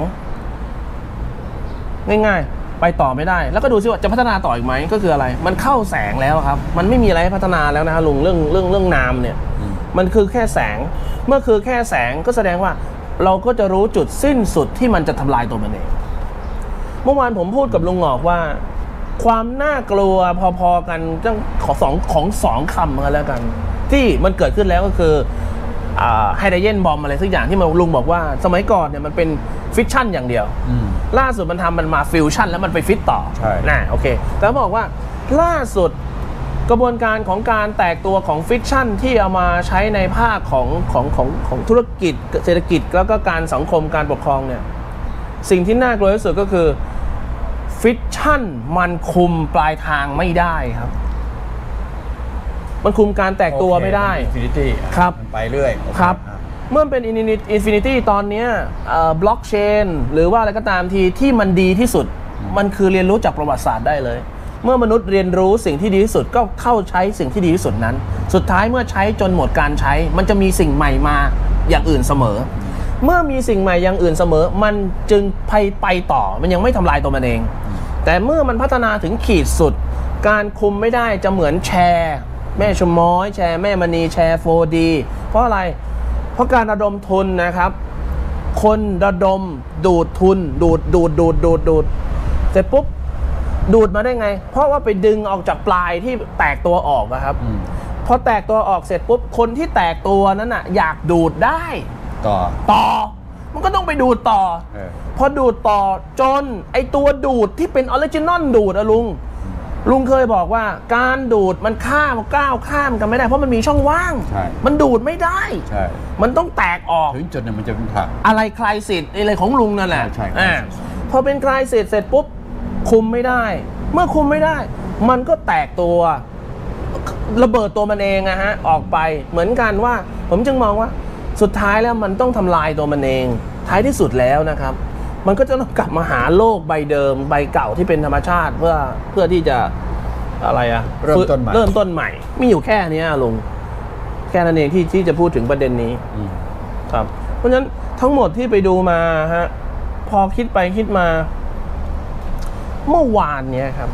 Speaker 1: ง่ายๆ ไปต่อไม่ได้ แล้วก็ดูซิว่าจะพัฒนาต่ออีกไหมก็คืออะไร มันเข้าแสงแล้วครับ มันไม่มีอะไรให้พัฒนาแล้วนะฮะลุงเรื่องเรื่องเรื่องนามเนี่ย
Speaker 2: อืม
Speaker 1: มันคือแค่แสง เมื่อคือแค่แสงก็แสดงว่าเราก็จะรู้จุดสิ้นสุดที่มันจะทำลายตัวมันเองเมื่อวานผมพูดกับลุงหงอกว่า ความน่ากลัวพอๆกันเรื่องของสองของสองคำกันแล้วกัน ที่มันเกิดขึ้นแล้วก็คือไฮไดรเจนบอมอะไรสักอย่างที่มันลุงบอกว่าสมัยก่อนเนี่ยมันเป็นฟิชชั่นอย่างเดียว
Speaker 2: อืม
Speaker 1: ล่าสุดมันทำมันมาฟิวชั่นแล้วมันไปฟิตต่อ
Speaker 2: ใช่
Speaker 1: นะโอเคแต่บอกว่าล่าสุดกระบวนการของการแตกตัวของฟิชชั่นที่เอามาใช้ในภาคของของของของธุรกิจเศรษฐกิจแล้วก็การสังคมการปกครองเนี่ยสิ่งที่น่ากลัวที่สุดก็คือฟิชชั่นมันคุมปลายทางไม่ได้ครับ มันคุมการแตกตัวไม่ได้
Speaker 2: อินฟินิตี้
Speaker 1: ครับ
Speaker 2: มันไปเรื่อยโอเ
Speaker 1: ครับ
Speaker 2: อ่ะ
Speaker 1: เมื่อเป็นอินฟินิตี้ตอนเนี้บล็อกเชนหรือว่าอะไรก็ตามทีที่มันดีที่สุด มันคือเรียนรู้จากประวัติศาสตร์ได้เลย เมื่อมนุษย์เรียนรู้สิ่งที่ดีที่สุดก็เข้าใช้สิ่งที่ดีที่สุดนั้น สุดท้ายเมื่อใช้จนหมดการใช้ มันจะมีสิ่งใหม่มาอย่างอื่นเสมอ เมื่อมีสิ่งใหม่อย่างอื่นเสมอ มันจึงไปไปต่อมันยังไม่ทำลายตัวมันเอง แต่เมื่อมันพัฒนาถึงขีดสุด การคุมไม่ได้จะเหมือนแชร์แม่ชมม้อยแชร์แม่มณีแชร์ โฟร์ดี เพราะอะไร เพราะการระดมทุนนะครับ คนระดมดูดทุน ดูดดูดดูดดูดดูดเสร็จปุ๊บดูดมาได้ไง เพราะว่าไปดึงออกจากปลายที่แตกตัวออกอะครับ
Speaker 2: อืม
Speaker 1: พอแตกตัวออกเสร็จปุ๊บคนที่แตกตัวนั้นอะอยากดูดได้
Speaker 2: ต่อ
Speaker 1: ต่อ มันก็ต้องไปดูดต่อ
Speaker 2: เออ
Speaker 1: พอดูดต่อจนไอตัวดูดที่เป็นออริจินอลดูดอะลุง ลุงเคยบอกว่าการดูดมันข้ามก้าวข้ามกันไม่ได้เพราะมันมีช่องว่าง
Speaker 2: ใช่
Speaker 1: มันดูดไม่ได้
Speaker 2: ใช่
Speaker 1: มันต้องแตกออก
Speaker 2: ถึงจุดเนี่ยมันจะเป็นผัก
Speaker 1: อะไรคลายสิทธิ์อะไรของลุงนั่นแหละ
Speaker 2: ใช่ใช่
Speaker 1: อ่าพอเป็นคลายสิทธิ์เสร็จปุ๊บคุมไม่ได้ เมื่อคุมไม่ได้ มันก็แตกตัวระเบิดตัวมันเองอะฮะออกไปเหมือนกันว่า ผมจึงมองว่าสุดท้ายแล้วมันต้องทำลายตัวมันเอง ท้ายที่สุดแล้วนะครับ มันก็จะต้องกลับมาหาโลกใบเดิมใบเก่าที่เป็นธรรมชาติเพื่อเพื่อที่จะอะไรอะ
Speaker 2: เริ่มต้นใหม่
Speaker 1: เริ่มต้นใหม่ มีอยู่แค่นี้ลุงแค่นั้นเองที่ที่จะพูดถึงประเด็นนี้
Speaker 2: อืม
Speaker 1: ครับเพราะฉะนั้นทั้งหมดที่ไปดูมาฮะพอคิดไปคิดมา เมื่อวานเนี้ยครับ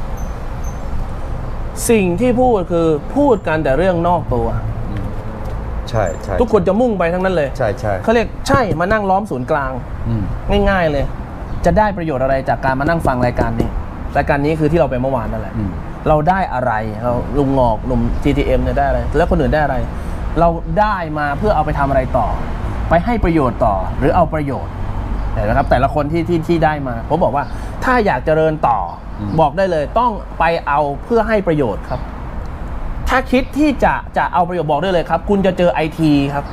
Speaker 1: สิ่งที่พูดคือพูดกันแต่เรื่องนอกตัว
Speaker 2: ใช่ใช่
Speaker 1: ทุกคนจะมุ่งไปทั้งนั้นเลย
Speaker 2: ใช่ใช่
Speaker 1: เขาเรียกใช่มานั่งล้อมศูนย์กลาง
Speaker 2: อืม
Speaker 1: ง่ายๆเลย จะได้ประโยชน์อะไรจากการมานั่งฟังรายการนี้รายการนี้คือที่เราไปเมื่อวานนั่นแหละ
Speaker 2: อืม
Speaker 1: เราได้อะไรเราลุงงอกหนุ่ม ที ที เอ็ม เนี่ยได้อะไรแล้วคนอื่นได้อะไร เราได้มาเพื่อเอาไปทำอะไรต่อ ไปให้ประโยชน์ต่อหรือเอาประโยชน์เห็นไหมครับแต่ละคนที่ที่ที่ได้มาผมบอกว่าถ้าอยากเจริญต่ออ
Speaker 2: ม
Speaker 1: บอกได้เลยต้องไปเอาเพื่อให้ประโยชน์ครับ ถ้าคิดที่จะจะเอาประโยชน์บอกได้เลยครับ คุณจะเจอไอทีครับ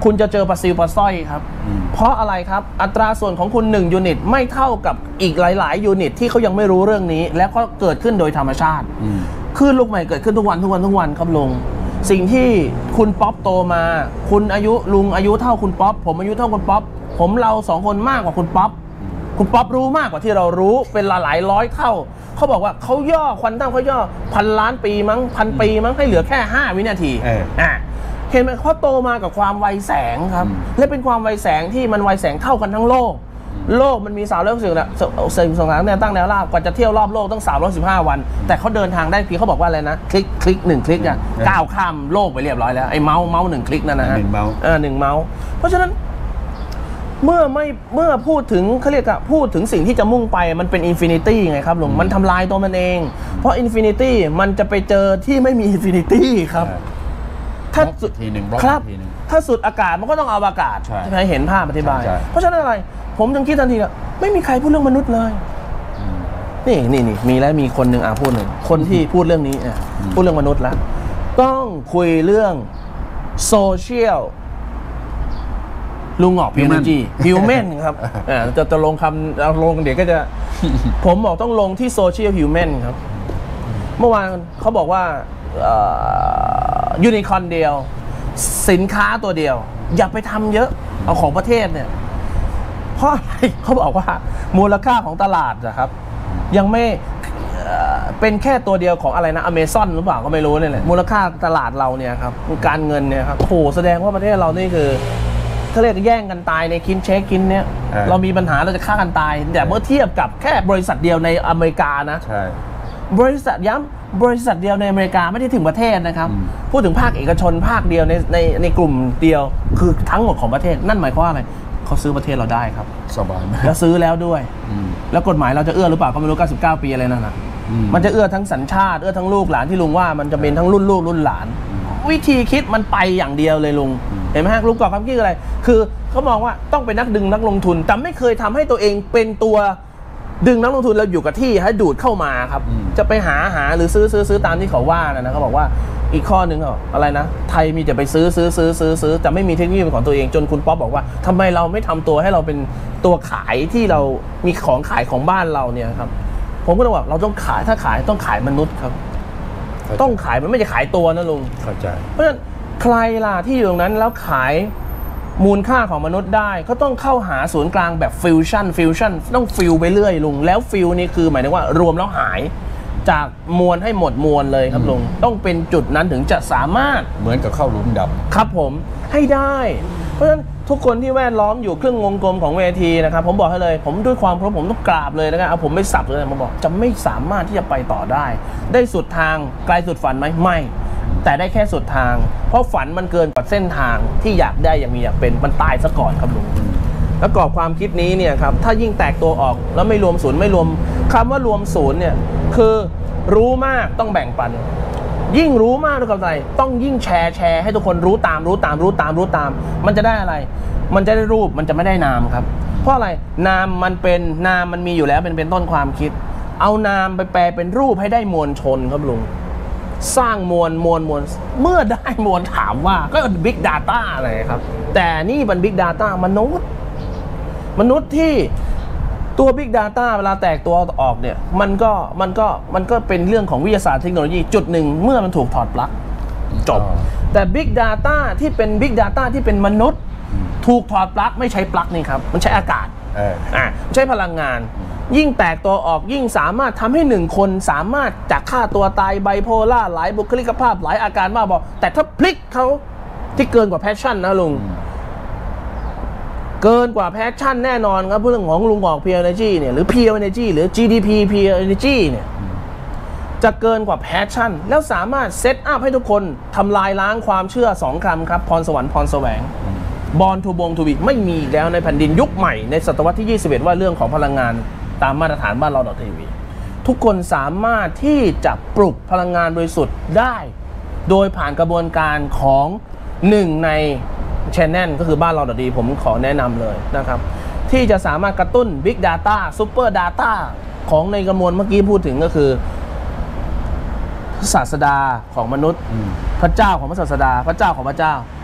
Speaker 1: คุณจะเจอปลาซิวปลาสร้อยครับเพราะอะไรครับอัตราส่วนของคุณหนึ่งยูนิตไม่เท่ากับอีกหลายๆยูนิตที่เขายังไม่รู้เรื่องนี้แล้วก็เกิดขึ้นโดยธรรมชาติคลื่นลูกใหม่เกิดขึ้นทุกวันทุกวันทุกวันครับลุงสิ่งที่คุณป๊อปโตมาคุณอายุลุงอายุเท่าคุณป๊อปผมอายุเท่าคุณป๊อปผมเราสองคนมากกว่าคุณป๊อปคุณป๊อปรู้มากกว่าที่เรารู้เป็นหลายร้อยเท่าเขาบอกว่าเขาย่อควอนตัมเขาย่อพันล้านปีมั้งพันปีมั้งให้เหลือแค่ห้าวินาทีอ่ะเห็นไหมเขาโตมากับความไวแสงครับและเป็นความไวแสงที่มันไวแสงเท่ากันทั้งโลกโลกมันมีสาวเรื่องสื่อละสื่อสารเนี่ยตั้งแนวราบกว่าจะเที่ยวรอบโลกต้องสามร้อยสิบห้าวันแต่เขาเดินทางได้พี่เขาบอกว่าอะไรนะคลิกคลิกหนึ่งคลิกอ่ะก้าวข้ามโลกไปเรียบร้อยแล้วไอ้เมาส์เมาส์หนึ่งคลิกนั่นนะฮะหนึ่งเมาส์เออหนึ่งเมาส์เพราะฉะนั้นเมื่อไม่เมื่อพูดถึงเขาเรียกอะพูดถึงสิ่งที่จะมุ่งไปมันเป็นอินฟินิตี้ไงครับลุงมันทำลายตัวมันเองเพราะอินฟินิตี้มันจะไปเจอที่ไม่มีอินฟินิตี้ครับถ้าสุดทีหนึ่งครับถ้าสุดอากาศมันก็ต้องเอาอากาศใช่ไหมเห็นภาพอธิบายเพราะฉะนั้นอะไรผมจึงคิดทันทีว่าไม่มีใครพูดเรื่องมนุษย์เลยนี่นี่นี่มีแล้วมีคนหนึ่งอ่ะพูดหนึ่งคนที่พูดเรื่องนี้อ่ะพูดเรื่องมนุษย์แล้วต้องคุยเรื่องโซเชียลลุงออกพิวเมนจีพิวเมนครับอ่าจะจะลงคำเอาลงเดี๋ยวก็จะผมบอกต้องลงที่โซเชียลพิวเมนครับเมื่อวานเขาบอกว่ายูนิคอร์นเดียวสินค้าตัวเดียวอย่าไปทำเยอะเอาของประเทศเนี่ยเพราะอะไรเขาบอกว่ามูลค่าของตลาดนะครับยังไม่เป็นแค่ตัวเดียวของอะไรนะอเมซอนหรือเปล่าก็ไม่รู้เนี่ยแหละมูลค่าตลาดเราเนี่ยครับการเงินเนี่ยครับโหแสดงว่าประเทศเรานี่คือเขาเรียกแย่งกันตายในคินเช็คกินเนี่ยเรามีปัญหาเราจะฆ่ากันตายแต่เมื่อเทียบกับแค่บริษัทเดียวในอเมริกานะบริษัทย้ำบริษัทเดียวในอเมริกาไม่ได้ถึงประเทศนะครับพูดถึงภาคเอกชนภาคเดียวในในในกลุ่มเดียวคือทั้งหมดของประเทศนั่นหมายความว่าอะไรเขาซื้อประเทศเราได้ครับสบายแล้วซื้อแล้วด้วยแล้วกฎหมายเราจะเอื้อหรือเปล่าก็ไม่รู้เก้าสิบเก้าปีอะไรนั่นนะมันจะเอื้อทั้งสัญชาติเอื้อทั้งลูกหลานที่ลุงว่ามันจะเป็นทั้งรุ่นลูกรุ่นหลานวิธีคิดมันไปอย่างเดียวเลยลุงเห็นไหมฮะลุงกรอบความคิดอะไรคือเขามองว่าต้องเป็นนักดึงนักลงทุนแต่ไม่เคยทำให้ตัวเองเป็นตัวดึงนักลงทุนเราอยู่กับที่ให้ดูดเข้ามาครับจะไปหาหาหรือซื้อซื้อซื้อตามที่เขาว่านะนะเขาบอกว่าอีกข้อหนึ่งอะไรนะไทยมีแต่ไปซื้อซื้อซื้อซื้อซื้อแต่ไม่มีเทคโนโลยีเป็นของตัวเองจนคุณป๊อปบอกว่าทำไมเราไม่ทำตัวให้เราเป็นตัวขายที่เรามีของขายของบ้านเราเนี่ยครับผมก็เลยบอกเราต้องขายถ้าขายต้องขายมนุษย์ครับต้องขายมันไม่ใช่ขายตัวนะลุงเข้าใจเพราะฉะนั้นใครล่ะที่อยู่ตรงนั้นแล้วขายมูลค่าของมนุษย์ได้ก็ต้องเข้าหาศูนย์กลางแบบฟิวชั่นฟิวชั่นต้องฟิวไปเรื่อยลุงแล้วฟิวนี่คือหมายถึงว่ารวมแล้วหายจากมวลให้หมดมวลเลยครับลุงต้องเป็นจุดนั้นถึงจะสามารถ
Speaker 2: เหมือนกับเข้าหลุมดำ
Speaker 1: ครับผมให้ได้เพราะฉะนั้นทุกคนที่แวดล้อมอยู่ครึ่งวงกลมของเวทีนะครับผมบอกให้เลยผมด้วยความเพราะผมต้องกราบเลยนะครับเอาผมไม่สับเลยมาบอกจะไม่สามารถที่จะไปต่อได้ได้สุดทางไกลสุดฝันไหมไม่แต่ได้แค่สุดทางเพราะฝันมันเกินกว่าเส้นทางที่อยากได้อย่างมีอยากเป็นมันตายซะก่อนครับลุงแล้วกรอบความคิดนี้เนี่ยครับถ้ายิ่งแตกตัวออกแล้วไม่รวมศูนย์ไม่รวมคำว่ารวมศูนย์เนี่ยคือรู้มากต้องแบ่งปันยิ่งรู้มากด้วยกับอะไรต้องยิ่งแชร์แชร์ให้ทุกคนรู้ตามรู้ตามรู้ตามรู้ตามมันจะได้อะไรมันจะได้รูปมันจะไม่ได้นามครับเพราะอะไรนามมันเป็นนามมันมีอยู่แล้วเป็นเป็นต้นความคิดเอานามไปแปลเป็นรูปให้ได้มวลชนครับลุงสร้างมวลมวลมวลเมื่อได้มวลถามว่าก็เป็น Big Data อะไรครับแต่นี่เป็น Big Data มนุษย์มนุษย์ที่ตัว Big Data เวลาแตกตัวออกเนี่ยมันก็มันก็มันก็เป็นเรื่องของวิทยาศาสตร์เทคโนโลยีจุดหนึ่งเมื่อมันถูกถอดปลั๊กจบแต่ Big Data ที่เป็น Big Data ที่เป็นมนุษย์ถูกถอดปลั๊กไม่ใช้ปลั๊กนี่ครับมันใช้อากาศอ่าใช้พลังงานยิ่งแตกตัวออกยิ่งสามารถทำให้หนึ่งคนสามารถจากฆ่าตัวตายไบโพล่าหลายบุคลิกภาพหลายอาการมากบอกแต่ถ้าพลิกเขาที่เกินกว่าแพชชั่นนะลุงเกินกว่าแพชชั่นแน่นอนครับเรื่องของลุงบอก Pure Energy เนี่ยหรือ Pure Energy หรือ จี ดี พี Pure Energy เนี่ยจะเกินกว่าแพชชั่นแล้วสามารถเซตอัพให้ทุกคนทำลายล้างความเชื่อสองคำครับพรสวรรค์พรแสวงบอลทูบงทูบีไม่มีอีกแล้วในแผ่นดินยุคใหม่ในศตวรรษที่ยี่สิบเอ็ดว่าเรื่องของพลังงานตามมาตรฐานบ้านเราดอททีวีทุกคนสามารถที่จะปลุกพลังงานบริสุทธิ์ได้โดยผ่านกระบวนการของหนึ่งใน Channel ก็คือบ้านเราดอทดีผมขอแนะนำเลยนะครับที่จะสามารถกระตุ้น Big Data Super Data ของในกระมวลเมื่อกี้พูดถึงก็คือศาสดาของมนุษย์พระเจ้าของพระศาสดาพระเจ้าของพระเจ้า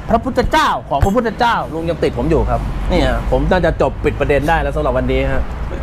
Speaker 1: พระพุทธเจ้าของพระพุทธเจ้าลุงยังติดผมอยู่ครับเนี่ยผมน่าจะจบปิดประเด็นได้แล้วสำหรับวันนี้ฮะ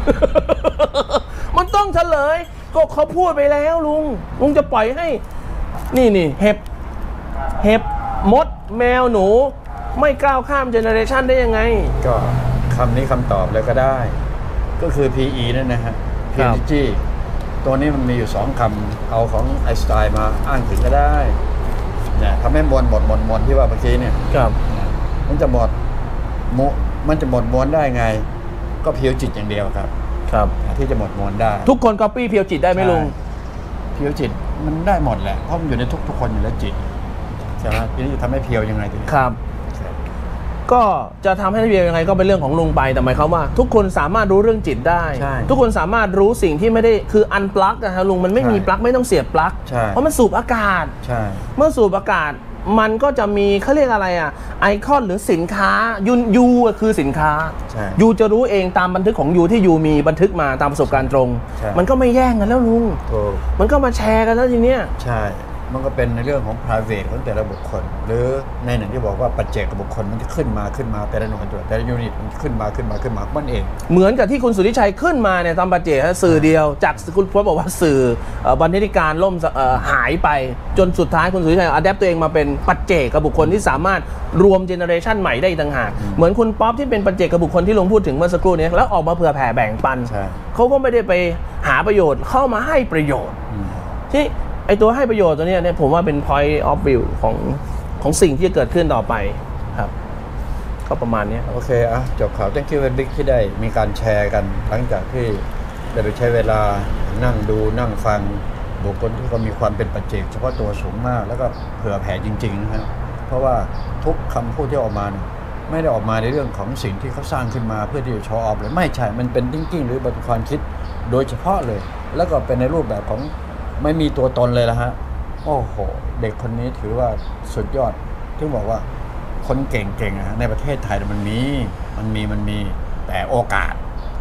Speaker 1: มันต้องเฉลยก็เขาพูดไปแล้วลุงลุงจะปล่อยให้นี่นี่เห็บเห็บมดแมวหนูไม่ก้าวข้ามเจเนอเรชันได้ยังไง
Speaker 2: ก็คำนี้คำตอบเลยก็ได้ก็คือ พี อี นั่นนะฮะ Energy ตัวนี้มันมีอยู่สองคำเอาของไอน์สไตน์มาอ้างถึงก็ได้เนี่ยทำให้มวลหมดหมดมวลที่ว่าเมื่อกี้เนี่ย
Speaker 1: ครับ
Speaker 2: มันจะหมดมุมันจะหมดมวลได้ไงก็เพียวจิตอย่างเดียวครับ
Speaker 1: ครับ
Speaker 2: ที่จะหมดมวลได้
Speaker 1: ทุกคนก๊อปปี้เพียวจิตได้ไหมลุง
Speaker 2: เพียวจิตมันได้หมดแหละเพราะมันอยู่ในทุกทุกคนอยู่แล้วจิตใช่ไหมทีนี้จะทำให้เพียวยังไงทีนี้
Speaker 1: ครับก็จะทำให้เพียวยังไงก็เป็นเรื่องของลุงไปแต่หมายความว่าทุกคนสามารถรู้เรื่องจิตได้ทุกคนสามารถรู้สิ่งที่ไม่ได้คืออันปลั๊กนะครับลุงมันไม่มีปลั๊กไม่ต้องเสียบปลั๊กเพราะมันสูบอากาศเมื่อสูบอากาศมันก็จะมีเขาเรียกอะไรอ่ะไอคอนหรือสินค้ายูยูคือสินค้ายูจะรู้เองตามบันทึกของยูที่ยูมีบันทึกมาตามประสบการณ์ตรงมันก็ไม่แย่งกันแล้วลุงมันก็มาแชร์กันแล้วทีเนี้ย
Speaker 2: ใช่มันก็เป็นในเรื่องของ private ของแต่ละบุคคลหรือในหนึ่งที่บอกว่าปัจเจกบุคคลมันจะขึ้นมาขึ้นมาแต่ละหน่วยแต่ละยูนิตมันขึ้นมาขึ้นมาขึ้นมามันเอง
Speaker 1: เหมือนกับที่คุณสุทธิชัยขึ้นมาเนี่ยตามปัจเจกสื่อเดียวจากคุณพจน์บอกว่าสื่อบรรณาธิการล่มหายไปจนสุดท้ายคุณสุทธิชัยอัดแอปตัวเองมาเป็นปัจเจกบุคคลที่สามารถรวมเจเนอเรชันใหม่ได้ต่างหากเหมือนคุณป๊อปที่เป็นปัจเจกบุคคลที่ลงพูดถึงเมื่อสักครู่นี้แล้วออกมาเผื่อแผ่แบ่งปันเขาก็ไม่ได้ไปหาประโยชน์เข้ามาให้ประโยชน์ที่ไอตัวให้ประโยชน์ตัวนี้เนี่ยผมว่าเป็น point of view ของของสิ่งที่จะเกิดขึ้นต่อไปครับก็ประมาณนี้
Speaker 2: โอเคอ่ะจบข่าว thank you very big ที่ได้มีการแชร์กันหลังจากที่ได้ไปใช้เวลานั่งดูนั่งฟังบุคคลที่เขามีความเป็นปัจเจกเฉพาะตัวสูงมากแล้วก็เผื่อแผ่จริงๆนะครับเพราะว่าทุกคำพูดที่ออกมาเนี่ยไม่ได้ออกมาในเรื่องของสิ่งที่เขาสร้างขึ้นมาเพื่อที่จะโชว์ออฟเลยไม่ใช่มันเป็น thinking หรือบทความคิดโดยเฉพาะเลยแล้วก็เป็นในรูปแบบของไม่มีตัวตนเลยละฮะโอ้โหเด็กคนนี้ถือว่าสุดยอดที่บอกว่าคนเก่งๆนะในประเทศไทยมันมีมันมีมันมีแต่โอกาส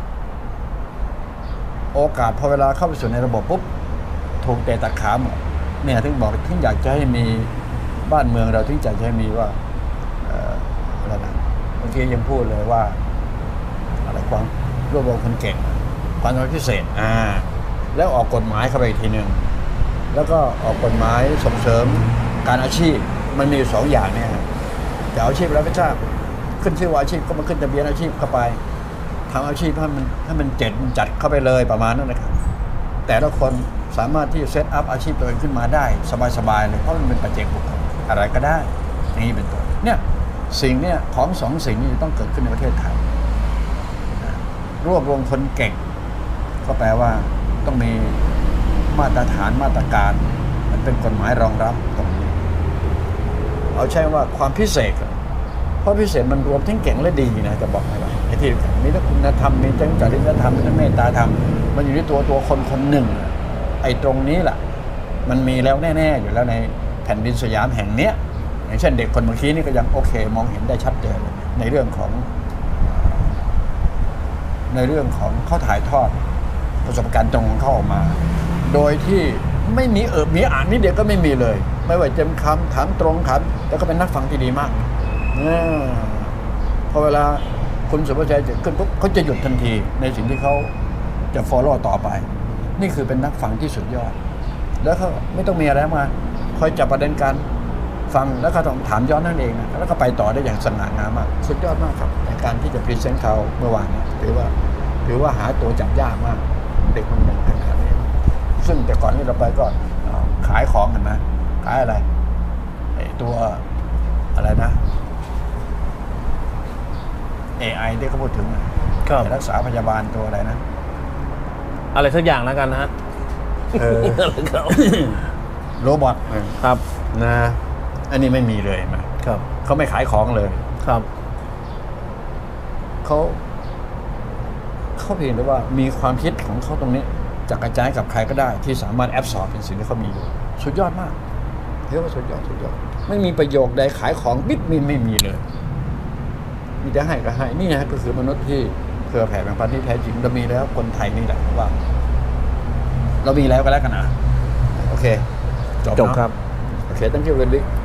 Speaker 2: โอกาสพอเวลาเข้าไปสู่ในระบบปุ๊บถูกเตะตัดขาหมดเนี่ยถึงบอกที่อยากจะให้มีบ้านเมืองเราที่อยากจะให้มีว่าอะไรนะเมื่อกี้ยังพูดเลยว่าอะไรความรวบรวมคนเก่งความสามารถพิเศษอ่าแล้วออกกฎหมายเข้าไปอีกทีหนึ่งแล้วก็ออกกฎหมายส่งเสริมการอาชีพมันมีอยู่สองอย่างเนี่ยจะอาชีพแล้วก็จ้างขึ้นชื่อว่าอาชีพก็มาขึ้นทะเบียนอาชีพเข้าไปทำอาชีพให้มันให้มันเจ็ดจัดเข้าไปเลยประมาณนั้นนะครับแต่ละคนสามารถที่จะเซตอัพอาชีพตัวเองขึ้นมาได้สบายๆเลยเพราะมันเป็นปัจเจกบุคคลอะไรก็ได้นี่เป็นตัวเนี่ยสิ่งเนี่ยของสองสิ่งนี้ต้องเกิดขึ้นในประเทศไทยรวบรวมคนเก่งก็แปลว่าต้องมีมาตรฐานมาตรการมันเป็นกฎหมายรองรับตรงนี้เอาใช่ว่าความพิเศษเพราะพิเศษมันรวมทั้งเก่งและดีนะจะบอกให้ว่าไอ้ที่มีทั้งคุณธรรมมีทั้งจริยธรรมมีทั้งเมตตาธรรมมันอยู่ที่ตัวตัวคนคนหนึ่งไอ้ตรงนี้แหละมันมีแล้วแน่ๆอยู่แล้วในแผ่นดินสยามแห่งเนี้ยอย่างเช่นเด็กคนเมื่อกี้นี่ก็ยังโอเคมองเห็นได้ชัดเจนในเรื่องของในเรื่องของเขาถ่ายทอดประสบการณ์ตรงของเขาออกมาโดยที่ไม่มีเอิบมีอ่านนิดเดียวก็ไม่มีเลยไม่ว่าจะคำถามตรงถามแล้วก็เป็นนักฟังที่ดีมากพอเวลาคุณสุภชัยจะขึ้นปุ๊บเขาจะหยุดทันทีในสิ่งที่เขาจะ follow ต่อไปนี่คือเป็นนักฟังที่สุดยอดแล้วเขาไม่ต้องมีอะไรมาคอยจับประเด็นการฟังแล้วก็ต้องถามย้อนนั่นเองนะแล้วก็ไปต่อได้อย่างสง่างามมากสุดยอดมากครับในการที่จะพรีเซนต์เขาเมื่อวานนี้ถือว่าถือว่าหาตัวจับยากมากเด็กคนหนึ่งขนาดนี้ซึ่งแต่ก่อนที่เราไปก็ขายของเห็นไหมขายอะไรไอ้ตัวอะไรนะ เอ ไอ ที่เขาพูดถึงรักษาพยาบาลตัวอะไรนะ
Speaker 1: อะไรสักอย่างแล้วกันนะฮะ
Speaker 2: โรบอท
Speaker 1: ครับ
Speaker 2: นะอันนี้ไม่มีเลยมั้ย
Speaker 1: ครับ
Speaker 2: เขาไม่ขายของเลย
Speaker 1: ครับ
Speaker 2: เขาเขาเพียงแต่ว่ามีความคิดของเขาตรงนี้จะกระจายกับใครก็ได้ที่สามารถแอบสอบเป็นสิ่งที่เขามีอยู่สุดยอดมากเรียกว่าสุดยอดสุดยอดไม่มีประโยคใดขายของบิ๊กมีไม่มีเลยมีแต่ให้ก็ให้นี่ฮะก็คือมนุษย์ที่เผื่อแผ่แบ่งปันที่แท้จริงเรามีแล้วคนไทยนี่แหละว่าเรามีแล้วก็แล้วกันนะโอเค
Speaker 1: จบครับ
Speaker 2: โอเค thank you very much